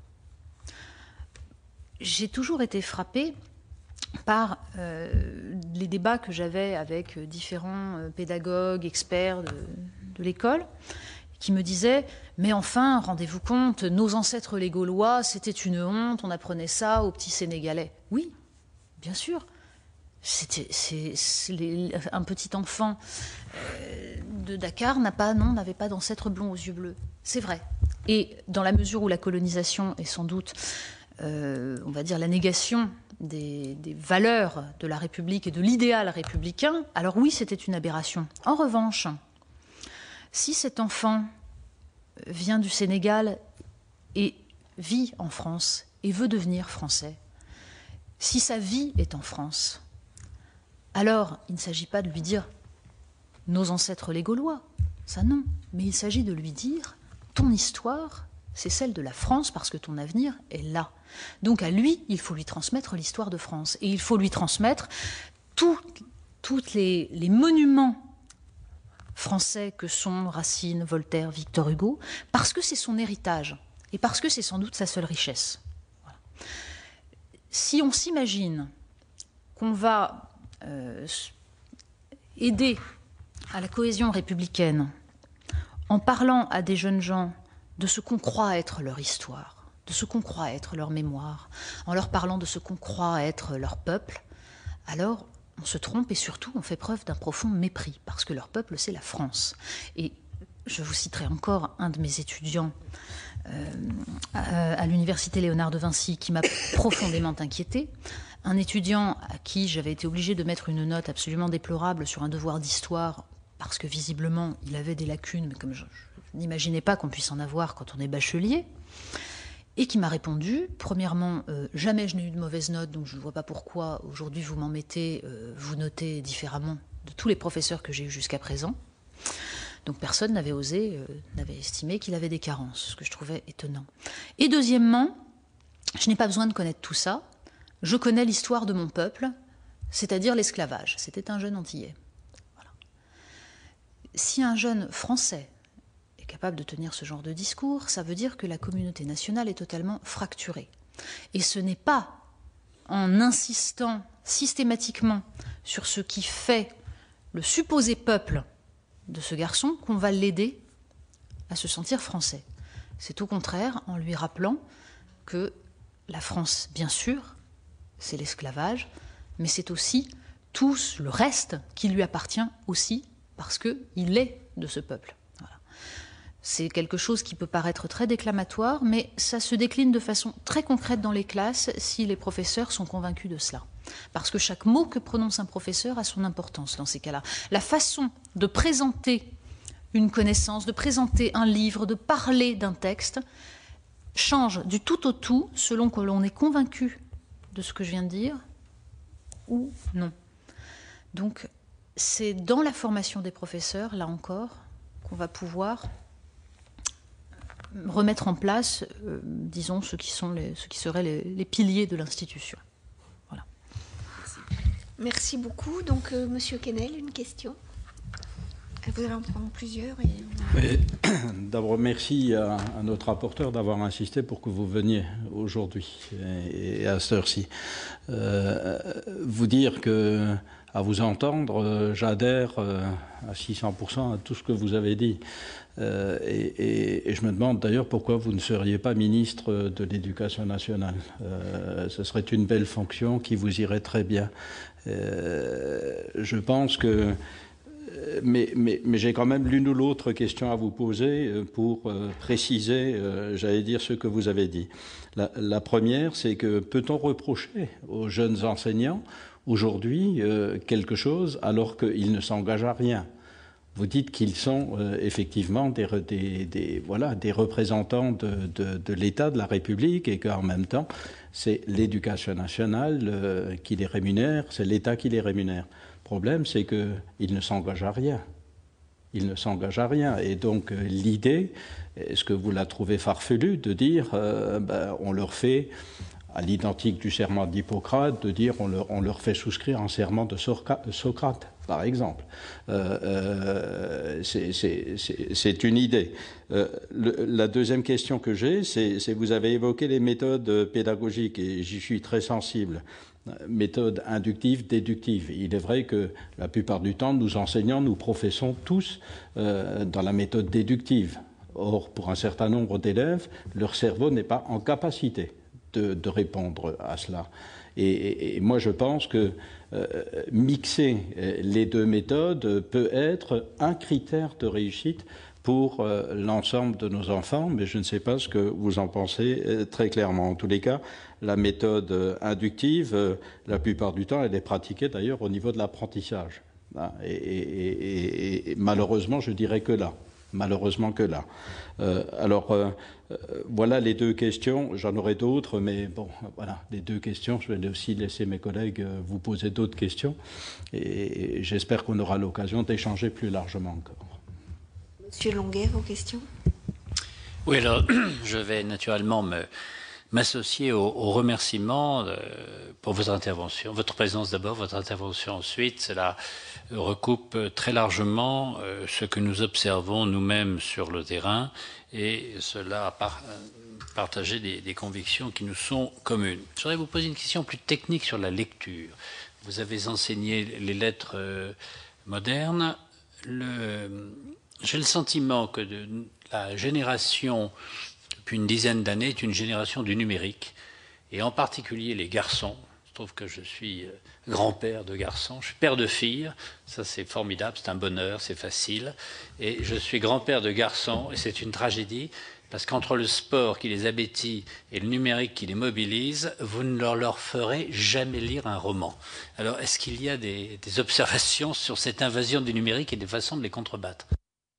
J'ai toujours été frappée par les débats que j'avais avec différents pédagogues, experts de l'école, qui me disaient « Mais enfin, rendez-vous compte, nos ancêtres les Gaulois, c'était une honte, on apprenait ça aux petits Sénégalais. » Oui, bien sûr. Un petit enfant de Dakar n'avait pas d'ancêtre blond aux yeux bleus. C'est vrai. Et dans la mesure où la colonisation est sans doute, on va dire, la négation des valeurs de la République et de l'idéal républicain, alors oui, c'était une aberration. En revanche, si cet enfant vient du Sénégal et vit en France et veut devenir français, si sa vie est en France, alors il ne s'agit pas de lui dire « nos ancêtres les Gaulois », ça non, mais il s'agit de lui dire « ton histoire, c'est celle de la France parce que ton avenir est là ». Donc à lui, il faut lui transmettre l'histoire de France et il faut lui transmettre tous les monuments français que sont Racine, Voltaire, Victor Hugo, parce que c'est son héritage et parce que c'est sans doute sa seule richesse. Voilà. Si on s'imagine qu'on va aider à la cohésion républicaine en parlant à des jeunes gens de ce qu'on croit être leur histoire, de ce qu'on croit être leur mémoire, en leur parlant de ce qu'on croit être leur peuple, alors on se trompe et surtout on fait preuve d'un profond mépris, parce que leur peuple, c'est la France. Et je vous citerai encore un de mes étudiants à l'université Léonard de Vinci qui m'a profondément inquiétée. Un étudiant à qui j'avais été obligée de mettre une note absolument déplorable sur un devoir d'histoire, parce que visiblement il avait des lacunes, mais comme je n'imaginais pas qu'on puisse en avoir quand on est bachelier, et qui m'a répondu, premièrement, jamais je n'ai eu de mauvaise note, donc je ne vois pas pourquoi aujourd'hui vous m'en mettez, vous notez différemment de tous les professeurs que j'ai eus jusqu'à présent. Donc personne n'avait osé, n'avait estimé qu'il avait des carences, ce que je trouvais étonnant. Et deuxièmement, je n'ai pas besoin de connaître tout ça, je connais l'histoire de mon peuple, c'est-à-dire l'esclavage. C'était un jeune Antillais. Voilà. Si un jeune Français est capable de tenir ce genre de discours, ça veut dire que la communauté nationale est totalement fracturée. Et ce n'est pas en insistant systématiquement sur ce qui fait le supposé peuple de ce garçon qu'on va l'aider à se sentir français. C'est au contraire en lui rappelant que la France, bien sûr, c'est l'esclavage, mais c'est aussi tout le reste qui lui appartient aussi, parce qu'il est de ce peuple. Voilà. C'est quelque chose qui peut paraître très déclamatoire, mais ça se décline de façon très concrète dans les classes si les professeurs sont convaincus de cela. Parce que chaque mot que prononce un professeur a son importance dans ces cas-là. La façon de présenter une connaissance, de présenter un livre, de parler d'un texte, change du tout au tout selon que l'on est convaincu de ce que je viens de dire ou non. Donc, c'est dans la formation des professeurs, là encore, qu'on va pouvoir remettre en place, disons, ce qui seraient les piliers de l'institution. Voilà. Merci beaucoup. Donc, Monsieur Quesnel, une question. Vous allez en prendre plusieurs. D'abord, merci à notre rapporteur d'avoir insisté pour que vous veniez aujourd'hui et à cette heure-ci. Vous dire que, à vous entendre, j'adhère à 600% à tout ce que vous avez dit. Et je me demande d'ailleurs pourquoi vous ne seriez pas ministre de l'Éducation nationale. Ce serait une belle fonction qui vous irait très bien. Je pense que... Mais j'ai quand même l'une ou l'autre question à vous poser pour préciser, j'allais dire, ce que vous avez dit. La première, c'est que peut-on reprocher aux jeunes enseignants aujourd'hui quelque chose alors qu'ils ne s'engagent à rien? Vous dites qu'ils sont effectivement des représentants de l'État, de la République, et qu'en même temps, c'est l'Éducation nationale qui les rémunère, c'est l'État qui les rémunère. Le problème, c'est qu'ils ne s'engagent à rien. Ils ne s'engagent à rien. Et donc, l'idée, est-ce que vous la trouvez farfelue de dire, on leur fait, à l'identique du serment d'Hippocrate, de dire, on leur fait souscrire un serment de Socrate, par exemple. C'est une idée. La deuxième question que j'ai, c'est vous avez évoqué les méthodes pédagogiques, et j'y suis très sensible. Méthode inductive, déductive. Il est vrai que la plupart du temps, nous enseignants, nous professons tous dans la méthode déductive. Or, pour un certain nombre d'élèves, leur cerveau n'est pas en capacité de répondre à cela. Et moi, je pense que mixer les deux méthodes peut être un critère de réussite pour l'ensemble de nos enfants, mais je ne sais pas ce que vous en pensez très clairement. En tous les cas, la méthode inductive, la plupart du temps, elle est pratiquée d'ailleurs au niveau de l'apprentissage. Et malheureusement, je dirais que là. Malheureusement que là. Voilà les deux questions. J'en aurai d'autres, mais bon, voilà, les deux questions. Je vais aussi laisser mes collègues vous poser d'autres questions. Et j'espère qu'on aura l'occasion d'échanger plus largement encore. Monsieur Longuet, vos questions? Oui, alors, je vais naturellement m'associer aux remerciements pour votre intervention, votre présence d'abord, votre intervention ensuite. Cela recoupe très largement ce que nous observons nous-mêmes sur le terrain, et cela a partagé des convictions qui nous sont communes. Je voudrais vous poser une question plus technique sur la lecture. Vous avez enseigné les lettres modernes. J'ai le sentiment que la génération depuis une dizaine d'années, est une génération du numérique, et en particulier les garçons. Je trouve que je suis grand-père de garçons, je suis père de filles, ça c'est formidable, c'est un bonheur, c'est facile, et je suis grand-père de garçons, et c'est une tragédie, parce qu'entre le sport qui les abétit et le numérique qui les mobilise, vous ne leur ferez jamais lire un roman. Alors, est-ce qu'il y a des observations sur cette invasion du numérique et des façons de les contrebattre?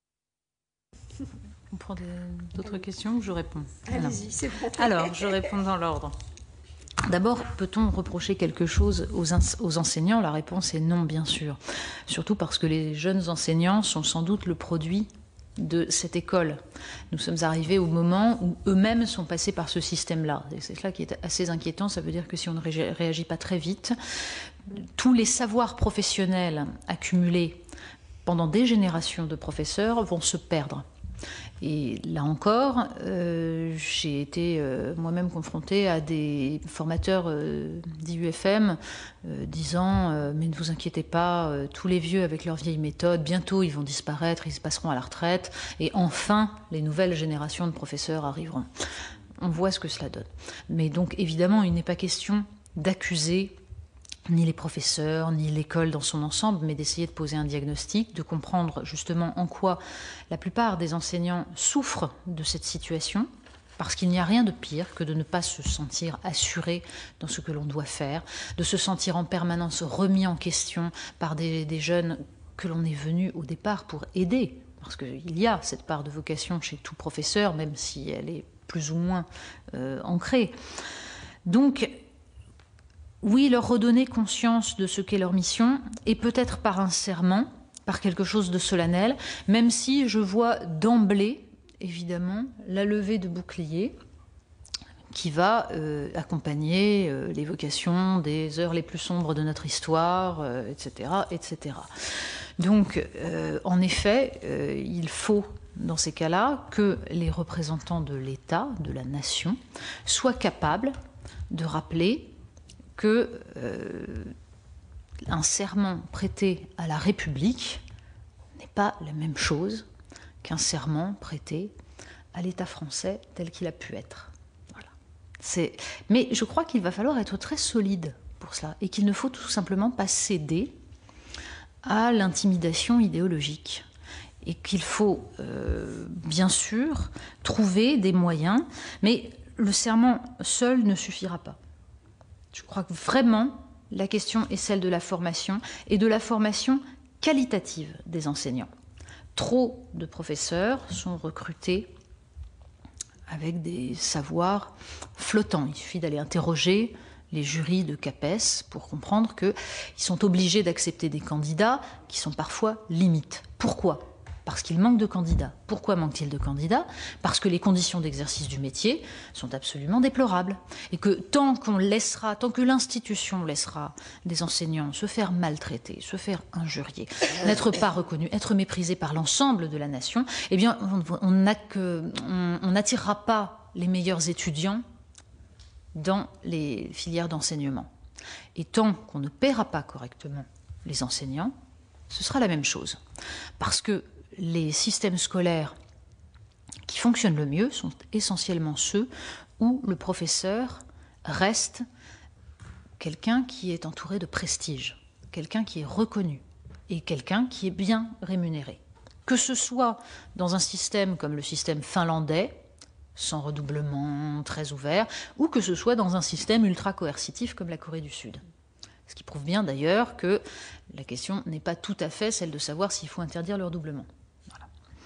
On prend d'autres questions ou je réponds? Allez-y, c'est bon. Alors, je réponds dans l'ordre. D'abord, peut-on reprocher quelque chose aux enseignants? La réponse est non, bien sûr. Surtout parce que les jeunes enseignants sont sans doute le produit de cette école. Nous sommes arrivés au moment où eux-mêmes sont passés par ce système-là. Et c'est cela qui est assez inquiétant. Ça veut dire que si on ne réagit pas très vite, tous les savoirs professionnels accumulés pendant des générations de professeurs vont se perdre. Et là encore, j'ai été moi-même confrontée à des formateurs d'IUFM disant mais ne vous inquiétez pas, tous les vieux avec leurs vieilles méthodes, bientôt ils vont disparaître, ils passeront à la retraite, et enfin les nouvelles générations de professeurs arriveront. On voit ce que cela donne. Mais donc évidemment, il n'est pas question d'accuser ni les professeurs, ni l'école dans son ensemble, mais d'essayer de poser un diagnostic, de comprendre justement en quoi la plupart des enseignants souffrent de cette situation, parce qu'il n'y a rien de pire que de ne pas se sentir assuré dans ce que l'on doit faire, de se sentir en permanence remis en question par des jeunes que l'on est venu au départ pour aider, parce qu'il y a cette part de vocation chez tout professeur, même si elle est plus ou moins ancrée. Donc, oui, leur redonner conscience de ce qu'est leur mission, et peut-être par un serment, par quelque chose de solennel, même si je vois d'emblée, évidemment, la levée de bouclier qui va accompagner l'évocation des heures les plus sombres de notre histoire, etc., etc. Donc, en effet, il faut, dans ces cas-là, que les représentants de l'État, de la nation, soient capables de rappeler que un serment prêté à la République n'est pas la même chose qu'un serment prêté à l'État français tel qu'il a pu être. Voilà. Mais je crois qu'il va falloir être très solide pour cela, et qu'il ne faut tout simplement pas céder à l'intimidation idéologique, et qu'il faut bien sûr trouver des moyens, mais le serment seul ne suffira pas. Je crois que vraiment, la question est celle de la formation, et de la formation qualitative des enseignants. Trop de professeurs sont recrutés avec des savoirs flottants. Il suffit d'aller interroger les jurys de CAPES pour comprendre qu'ils sont obligés d'accepter des candidats qui sont parfois limites. Pourquoi ? Parce qu'il manque de candidats. Pourquoi manque-t-il de candidats? Parce que les conditions d'exercice du métier sont absolument déplorables. Et que tant que l'institution laissera des enseignants se faire maltraiter, se faire injurier, n'être pas reconnus, être méprisés par l'ensemble de la nation, eh bien, on n'attirera pas les meilleurs étudiants dans les filières d'enseignement. Et tant qu'on ne paiera pas correctement les enseignants, ce sera la même chose. Parce que les systèmes scolaires qui fonctionnent le mieux sont essentiellement ceux où le professeur reste quelqu'un qui est entouré de prestige, quelqu'un qui est reconnu et quelqu'un qui est bien rémunéré. Que ce soit dans un système comme le système finlandais, sans redoublement, très ouvert, ou que ce soit dans un système ultra-coercitif comme la Corée du Sud. Ce qui prouve bien d'ailleurs que la question n'est pas tout à fait celle de savoir s'il faut interdire le redoublement. Voilà.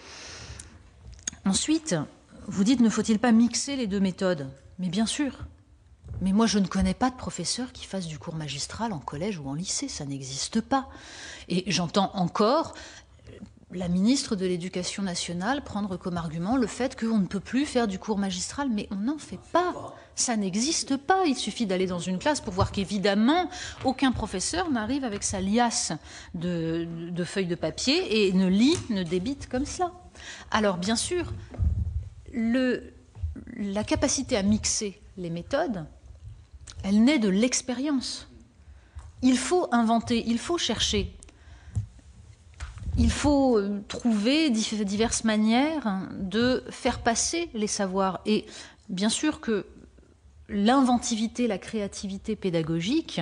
Ensuite, vous dites, ne faut-il pas mixer les deux méthodes? Mais bien sûr. Mais moi, je ne connais pas de professeur qui fasse du cours magistral en collège ou en lycée. Ça n'existe pas. Et j'entends encore la ministre de l'Éducation nationale prendre comme argument le fait qu'on ne peut plus faire du cours magistral. Mais on n'en fait pas. Ça n'existe pas. Il suffit d'aller dans une classe pour voir qu'évidemment, aucun professeur n'arrive avec sa liasse de feuilles de papier et ne lit, ne débite comme cela. Alors, bien sûr, la capacité à mixer les méthodes, elle naît de l'expérience. Il faut inventer, il faut chercher. il faut trouver diverses manières de faire passer les savoirs. Et bien sûr que l'inventivité, la créativité pédagogique,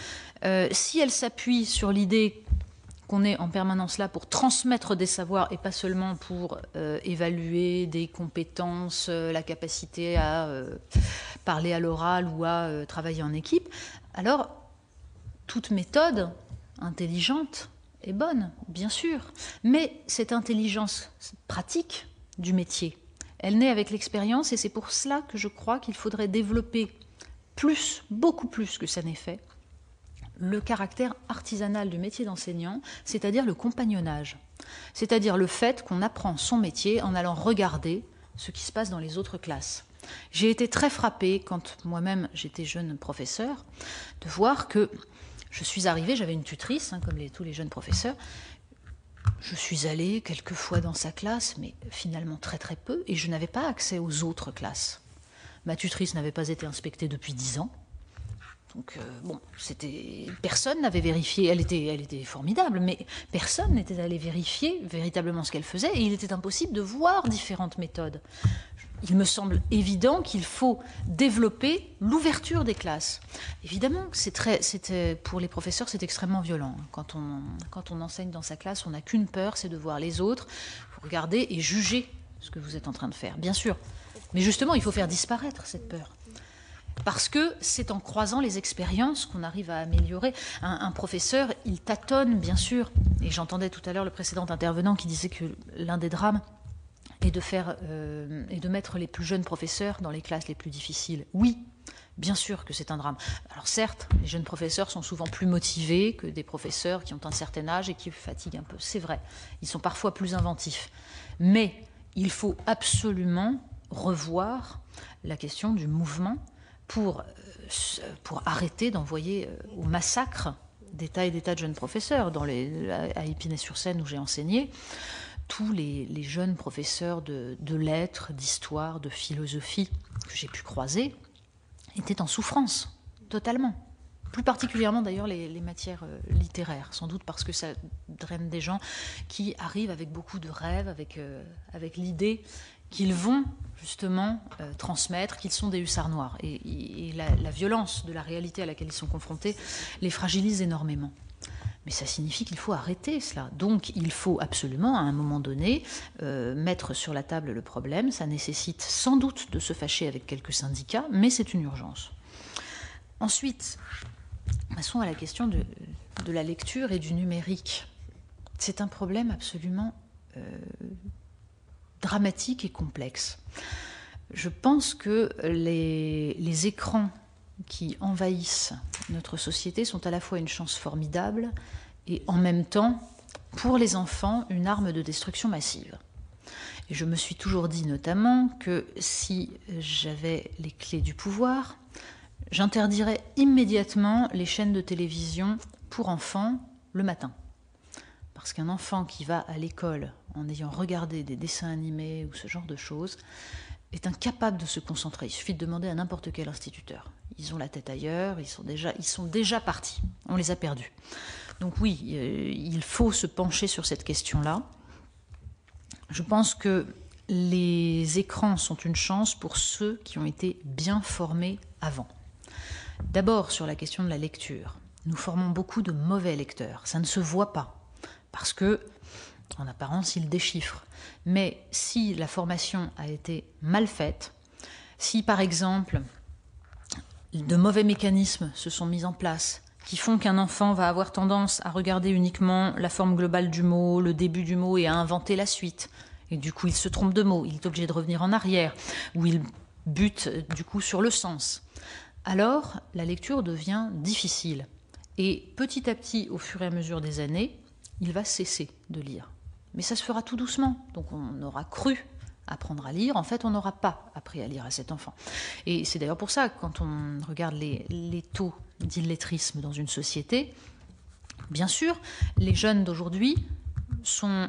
si elle s'appuie sur l'idée qu'on est en permanence là pour transmettre des savoirs et pas seulement pour évaluer des compétences, la capacité à parler à l'oral ou à travailler en équipe, alors toute méthode intelligente est bonne, bien sûr. Mais cette intelligence pratique du métier, elle naît avec l'expérience et c'est pour cela que je crois qu'il faudrait développer plus, beaucoup plus que ça n'est fait, le caractère artisanal du métier d'enseignant, c'est-à-dire le compagnonnage. C'est-à-dire le fait qu'on apprend son métier en allant regarder ce qui se passe dans les autres classes. J'ai été très frappée, quand moi-même j'étais jeune professeur, de voir que je suis arrivée, j'avais une tutrice, comme tous les jeunes professeurs. Je suis allée quelques fois dans sa classe, mais finalement très très peu, et je n'avais pas accès aux autres classes. Ma tutrice n'avait pas été inspectée depuis 10 ans. Donc, personne n'avait vérifié, elle était formidable, mais personne n'était allé vérifier véritablement ce qu'elle faisait, et il était impossible de voir différentes méthodes. Il me semble évident qu'il faut développer l'ouverture des classes. Évidemment, pour les professeurs, c'est extrêmement violent. Quand on enseigne dans sa classe, on n'a qu'une peur, c'est de voir les autres, regarder et juger ce que vous êtes en train de faire, bien sûr. Mais justement, il faut faire disparaître cette peur. Parce que c'est en croisant les expériences qu'on arrive à améliorer. Un professeur, il tâtonne, bien sûr. Et j'entendais tout à l'heure le précédent intervenant qui disait que l'un des drames est de mettre les plus jeunes professeurs dans les classes les plus difficiles. Oui, bien sûr que c'est un drame. Alors certes, les jeunes professeurs sont souvent plus motivés que des professeurs qui ont un certain âge et qui fatiguent un peu. C'est vrai, ils sont parfois plus inventifs. Mais il faut absolument revoir la question du mouvement pour arrêter d'envoyer au massacre des tas et des tas de jeunes professeurs. À Épinay-sur-Seine, où j'ai enseigné, tous les jeunes professeurs de lettres, d'histoire, de philosophie que j'ai pu croiser étaient en souffrance, totalement. Plus particulièrement d'ailleurs les matières littéraires, sans doute parce que ça draine des gens qui arrivent avec beaucoup de rêves, avec l'idée qu'ils vont justement transmettre, qu'ils sont des hussards noirs. Et la violence de la réalité à laquelle ils sont confrontés les fragilise énormément. Mais ça signifie qu'il faut arrêter cela. Donc il faut absolument, à un moment donné, mettre sur la table le problème. Ça nécessite sans doute de se fâcher avec quelques syndicats, mais c'est une urgence. Ensuite, passons à la question de la lecture et du numérique. C'est un problème absolument dramatique et complexe. Je pense que les écrans qui envahissent notre société sont à la fois une chance formidable et en même temps, pour les enfants, une arme de destruction massive. Et je me suis toujours dit notamment que si j'avais les clés du pouvoir, j'interdirais immédiatement les chaînes de télévision pour enfants le matin. Parce qu'un enfant qui va à l'école en ayant regardé des dessins animés ou ce genre de choses est incapable de se concentrer. Il suffit de demander à n'importe quel instituteur. Ils ont la tête ailleurs, ils sont déjà partis. On les a perdus. Donc oui, il faut se pencher sur cette question-là. Je pense que les écrans sont une chance pour ceux qui ont été bien formés avant. D'abord, sur la question de la lecture. Nous formons beaucoup de mauvais lecteurs. Ça ne se voit pas, parce que, en apparence, ils déchiffrent. Mais si la formation a été mal faite, si par exemple de mauvais mécanismes se sont mis en place qui font qu'un enfant va avoir tendance à regarder uniquement la forme globale du mot, le début du mot et à inventer la suite, et du coup il se trompe de mot, il est obligé de revenir en arrière, ou il bute du coup sur le sens, alors la lecture devient difficile. Et petit à petit, au fur et à mesure des années, il va cesser de lire. Mais ça se fera tout doucement. Donc on aura cru apprendre à lire. En fait, on n'aura pas appris à lire à cet enfant. Et c'est d'ailleurs pour ça que quand on regarde les taux d'illettrisme dans une société, bien sûr, les jeunes d'aujourd'hui sont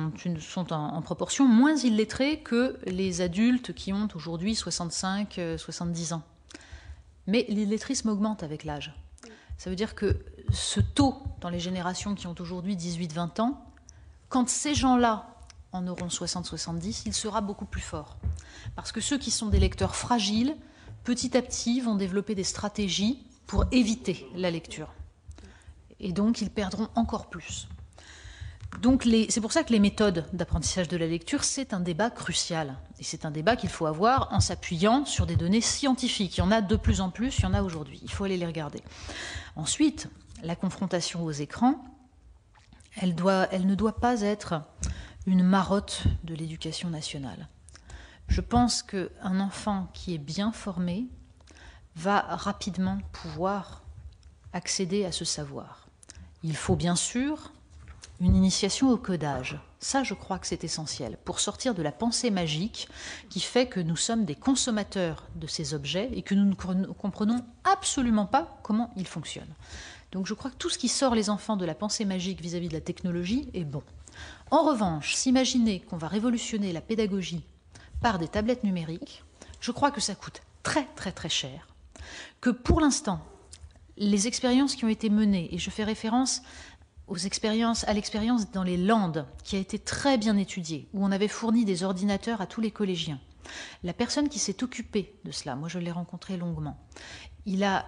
en proportion moins illettrés que les adultes qui ont aujourd'hui 65, 70 ans. Mais l'illettrisme augmente avec l'âge. Ça veut dire que ce taux dans les générations qui ont aujourd'hui 18-20 ans Quand ces gens-là en auront 60-70, il sera beaucoup plus fort. Parce que ceux qui sont des lecteurs fragiles, petit à petit, vont développer des stratégies pour éviter la lecture. Et donc, ils perdront encore plus. Donc, c'est pour ça que les méthodes d'apprentissage de la lecture, c'est un débat crucial. Et c'est un débat qu'il faut avoir en s'appuyant sur des données scientifiques. Il y en a de plus en plus, il y en a aujourd'hui. Il faut aller les regarder. Ensuite, la confrontation aux écrans, elle ne doit pas être une marotte de l'éducation nationale. Je pense qu'un enfant qui est bien formé va rapidement pouvoir accéder à ce savoir. Il faut bien sûr une initiation au codage. Ça, je crois que c'est essentiel pour sortir de la pensée magique qui fait que nous sommes des consommateurs de ces objets et que nous ne comprenons absolument pas comment ils fonctionnent. Donc je crois que tout ce qui sort les enfants de la pensée magique vis-à-vis de la technologie est bon. En revanche, s'imaginer qu'on va révolutionner la pédagogie par des tablettes numériques, je crois que ça coûte très très très cher, que pour l'instant, les expériences qui ont été menées, et je fais référence à l'expérience dans les Landes, qui a été très bien étudiée, où on avait fourni des ordinateurs à tous les collégiens. La personne qui s'est occupée de cela, moi je l'ai rencontré longuement, il a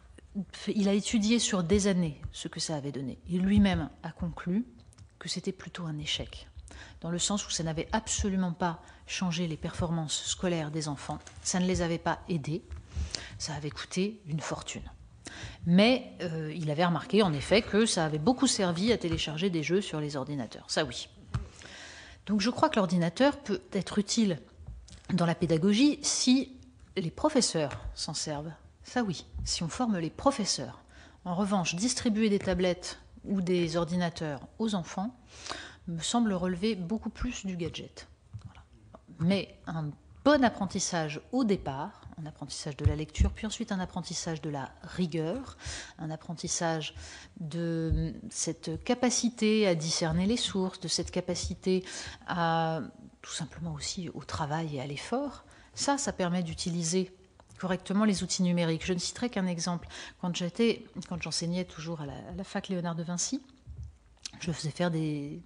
étudié sur des années ce que ça avait donné. Il lui-même a conclu que c'était plutôt un échec, dans le sens où ça n'avait absolument pas changé les performances scolaires des enfants, ça ne les avait pas aidés, ça avait coûté une fortune. Mais il avait remarqué en effet que ça avait beaucoup servi à télécharger des jeux sur les ordinateurs, ça oui. Donc je crois que l'ordinateur peut être utile dans la pédagogie si les professeurs s'en servent, ça oui, si on forme les professeurs. En revanche, distribuer des tablettes ou des ordinateurs aux enfants me semble relever beaucoup plus du gadget. Voilà. Mais un bon apprentissage au départ, un apprentissage de la lecture, puis ensuite un apprentissage de la rigueur, un apprentissage de cette capacité à discerner les sources, de cette capacité à tout simplement aussi au travail et à l'effort, ça permet d'utiliser correctement les outils numériques. Je ne citerai qu'un exemple. Quand j'enseignais toujours à la fac Léonard de Vinci, je faisais faire des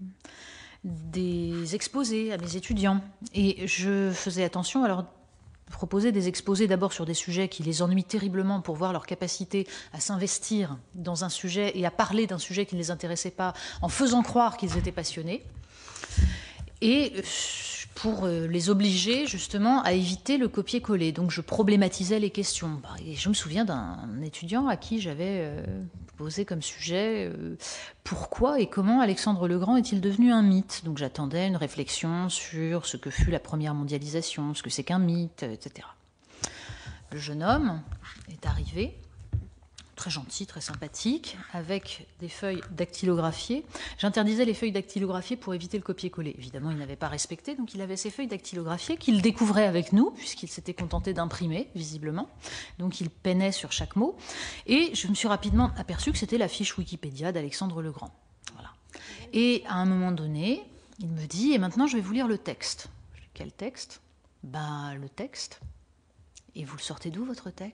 exposés à mes étudiants. Et je faisais attention à leur proposer des exposés d'abord sur des sujets qui les ennuient terriblement pour voir leur capacité à s'investir dans un sujet et à parler d'un sujet qui ne les intéressait pas en faisant croire qu'ils étaient passionnés. Et pour les obliger justement à éviter le copier-coller. Donc je problématisais les questions. Et je me souviens d'un étudiant à qui j'avais posé comme sujet pourquoi et comment Alexandre le Grand est-il devenu un mythe. Donc j'attendais une réflexion sur ce que fut la première mondialisation, ce que c'est qu'un mythe, etc. Le jeune homme est arrivé, très gentil, très sympathique, avec des feuilles dactylographiées. J'interdisais les feuilles dactylographiées pour éviter le copier-coller. Évidemment, il n'avait pas respecté, donc il avait ces feuilles dactylographiées qu'il découvrait avec nous, puisqu'il s'était contenté d'imprimer, visiblement. Donc il peinait sur chaque mot. Et je me suis rapidement aperçu que c'était la fiche Wikipédia d'Alexandre le Grand. Voilà. Et à un moment donné, il me dit « Et maintenant, je vais vous lire le texte. » Je dis « Quel texte ?»« Le texte. »« Et vous le sortez d'où, votre texte ?»«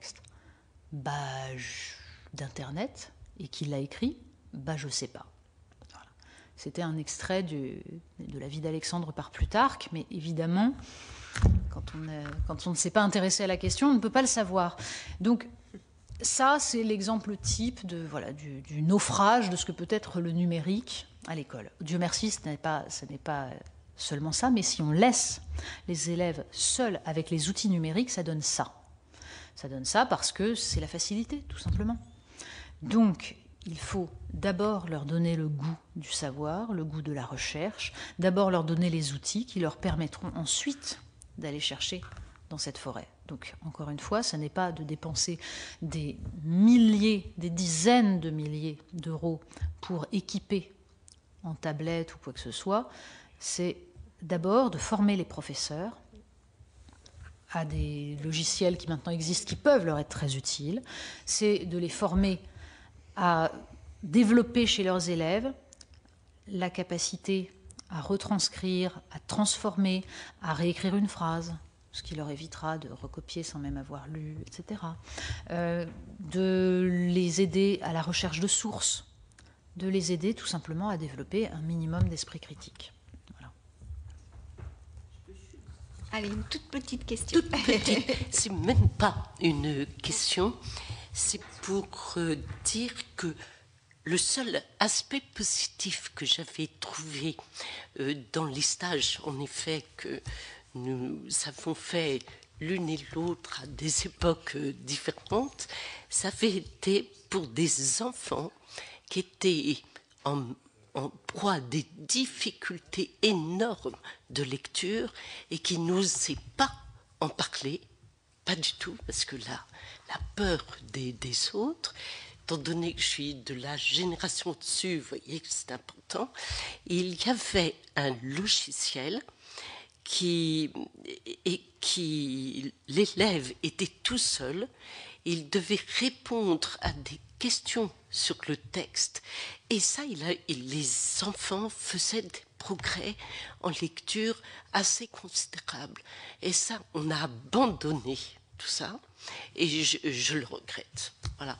d'Internet, et qui l'a écrit, je sais pas. » Voilà. C'était un extrait de la vie d'Alexandre par Plutarque, mais évidemment, quand on ne s'est pas intéressé à la question, on ne peut pas le savoir. Donc ça, c'est l'exemple type du naufrage de ce que peut être le numérique à l'école. Dieu merci, ce n'est pas seulement ça, mais si on laisse les élèves seuls avec les outils numériques, ça donne ça. Ça donne ça parce que c'est la facilité, tout simplement. Donc, il faut d'abord leur donner le goût du savoir, le goût de la recherche, d'abord leur donner les outils qui leur permettront ensuite d'aller chercher dans cette forêt. Donc, encore une fois, ce n'est pas de dépenser des dizaines de milliers d'euros pour équiper en tablette ou quoi que ce soit, c'est d'abord de former les professeurs à des logiciels qui maintenant existent, qui peuvent leur être très utiles, c'est de les former à développer chez leurs élèves la capacité à retranscrire, à transformer, à réécrire une phrase, ce qui leur évitera de recopier sans même avoir lu, etc. De les aider à la recherche de sources, de les aider tout simplement à développer un minimum d'esprit critique. Voilà. Allez, une toute petite question. Toute petite, c'est même pas une question, c'est pour dire que le seul aspect positif que j'avais trouvé dans les stages, en effet, que nous avons fait l'une et l'autre à des époques différentes, ça avait été pour des enfants qui étaient en proie à des difficultés énormes de lecture et qui n'osaient pas en parler, pas du tout, parce que la peur des autres, étant donné que je suis de la génération dessus, vous voyez que c'est important, il y avait un logiciel qui l'élève était tout seul, il devait répondre à des questions sur le texte, et ça, les enfants faisaient des progrès en lecture assez considérables, et ça, on a abandonné tout ça, et je le regrette. Voilà.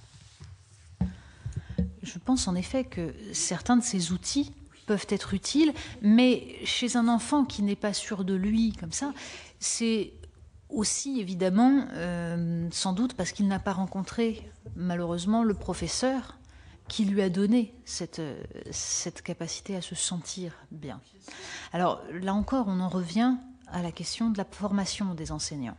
Je pense en effet que certains de ces outils peuvent être utiles, mais chez un enfant qui n'est pas sûr de lui, comme ça, c'est aussi évidemment, sans doute parce qu'il n'a pas rencontré malheureusement le professeur qui lui a donné cette capacité à se sentir bien. Alors là encore, on en revient à la question de la formation des enseignants.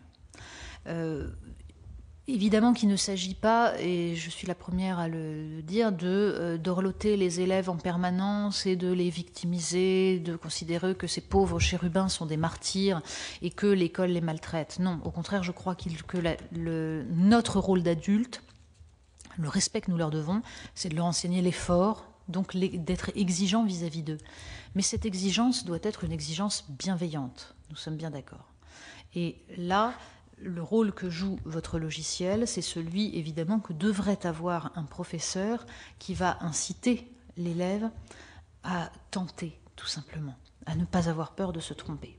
Évidemment qu'il ne s'agit pas, et je suis la première à le dire, d'horloter les élèves en permanence et de les victimiser, de considérer que ces pauvres chérubins sont des martyrs et que l'école les maltraite. Non, au contraire, je crois que notre rôle d'adulte, le respect que nous leur devons, c'est de leur enseigner l'effort, donc d'être exigeant vis-à-vis d'eux. Mais cette exigence doit être une exigence bienveillante, nous sommes bien d'accord. Et là, le rôle que joue votre logiciel, c'est celui évidemment que devrait avoir un professeur qui va inciter l'élève à tenter, tout simplement, à ne pas avoir peur de se tromper.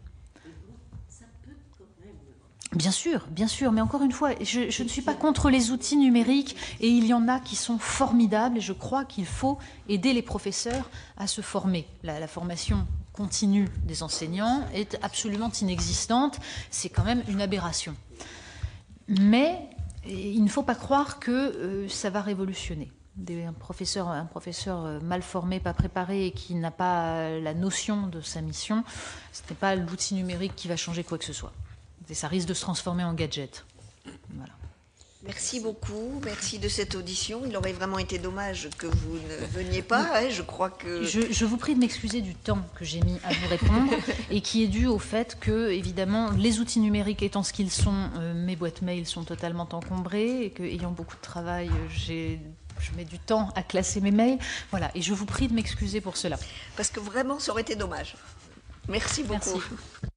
Bien sûr, mais encore une fois, je ne suis pas contre les outils numériques et il y en a qui sont formidables et je crois qu'il faut aider les professeurs à se former. La formation continue des enseignants est absolument inexistante, c'est quand même une aberration. Mais il ne faut pas croire que ça va révolutionner. Un professeur mal formé, pas préparé et qui n'a pas la notion de sa mission, ce n'est pas l'outil numérique qui va changer quoi que ce soit. Et ça risque de se transformer en gadget. Voilà. Merci beaucoup, merci de cette audition. Il aurait vraiment été dommage que vous ne veniez pas, hein, je crois que... Je vous prie de m'excuser du temps que j'ai mis à vous répondre et qui est dû au fait que, évidemment, les outils numériques étant ce qu'ils sont, mes boîtes mail sont totalement encombrées et qu'ayant beaucoup de travail, je mets du temps à classer mes mails. Voilà, et je vous prie de m'excuser pour cela. Parce que vraiment, ça aurait été dommage. Merci beaucoup. Merci.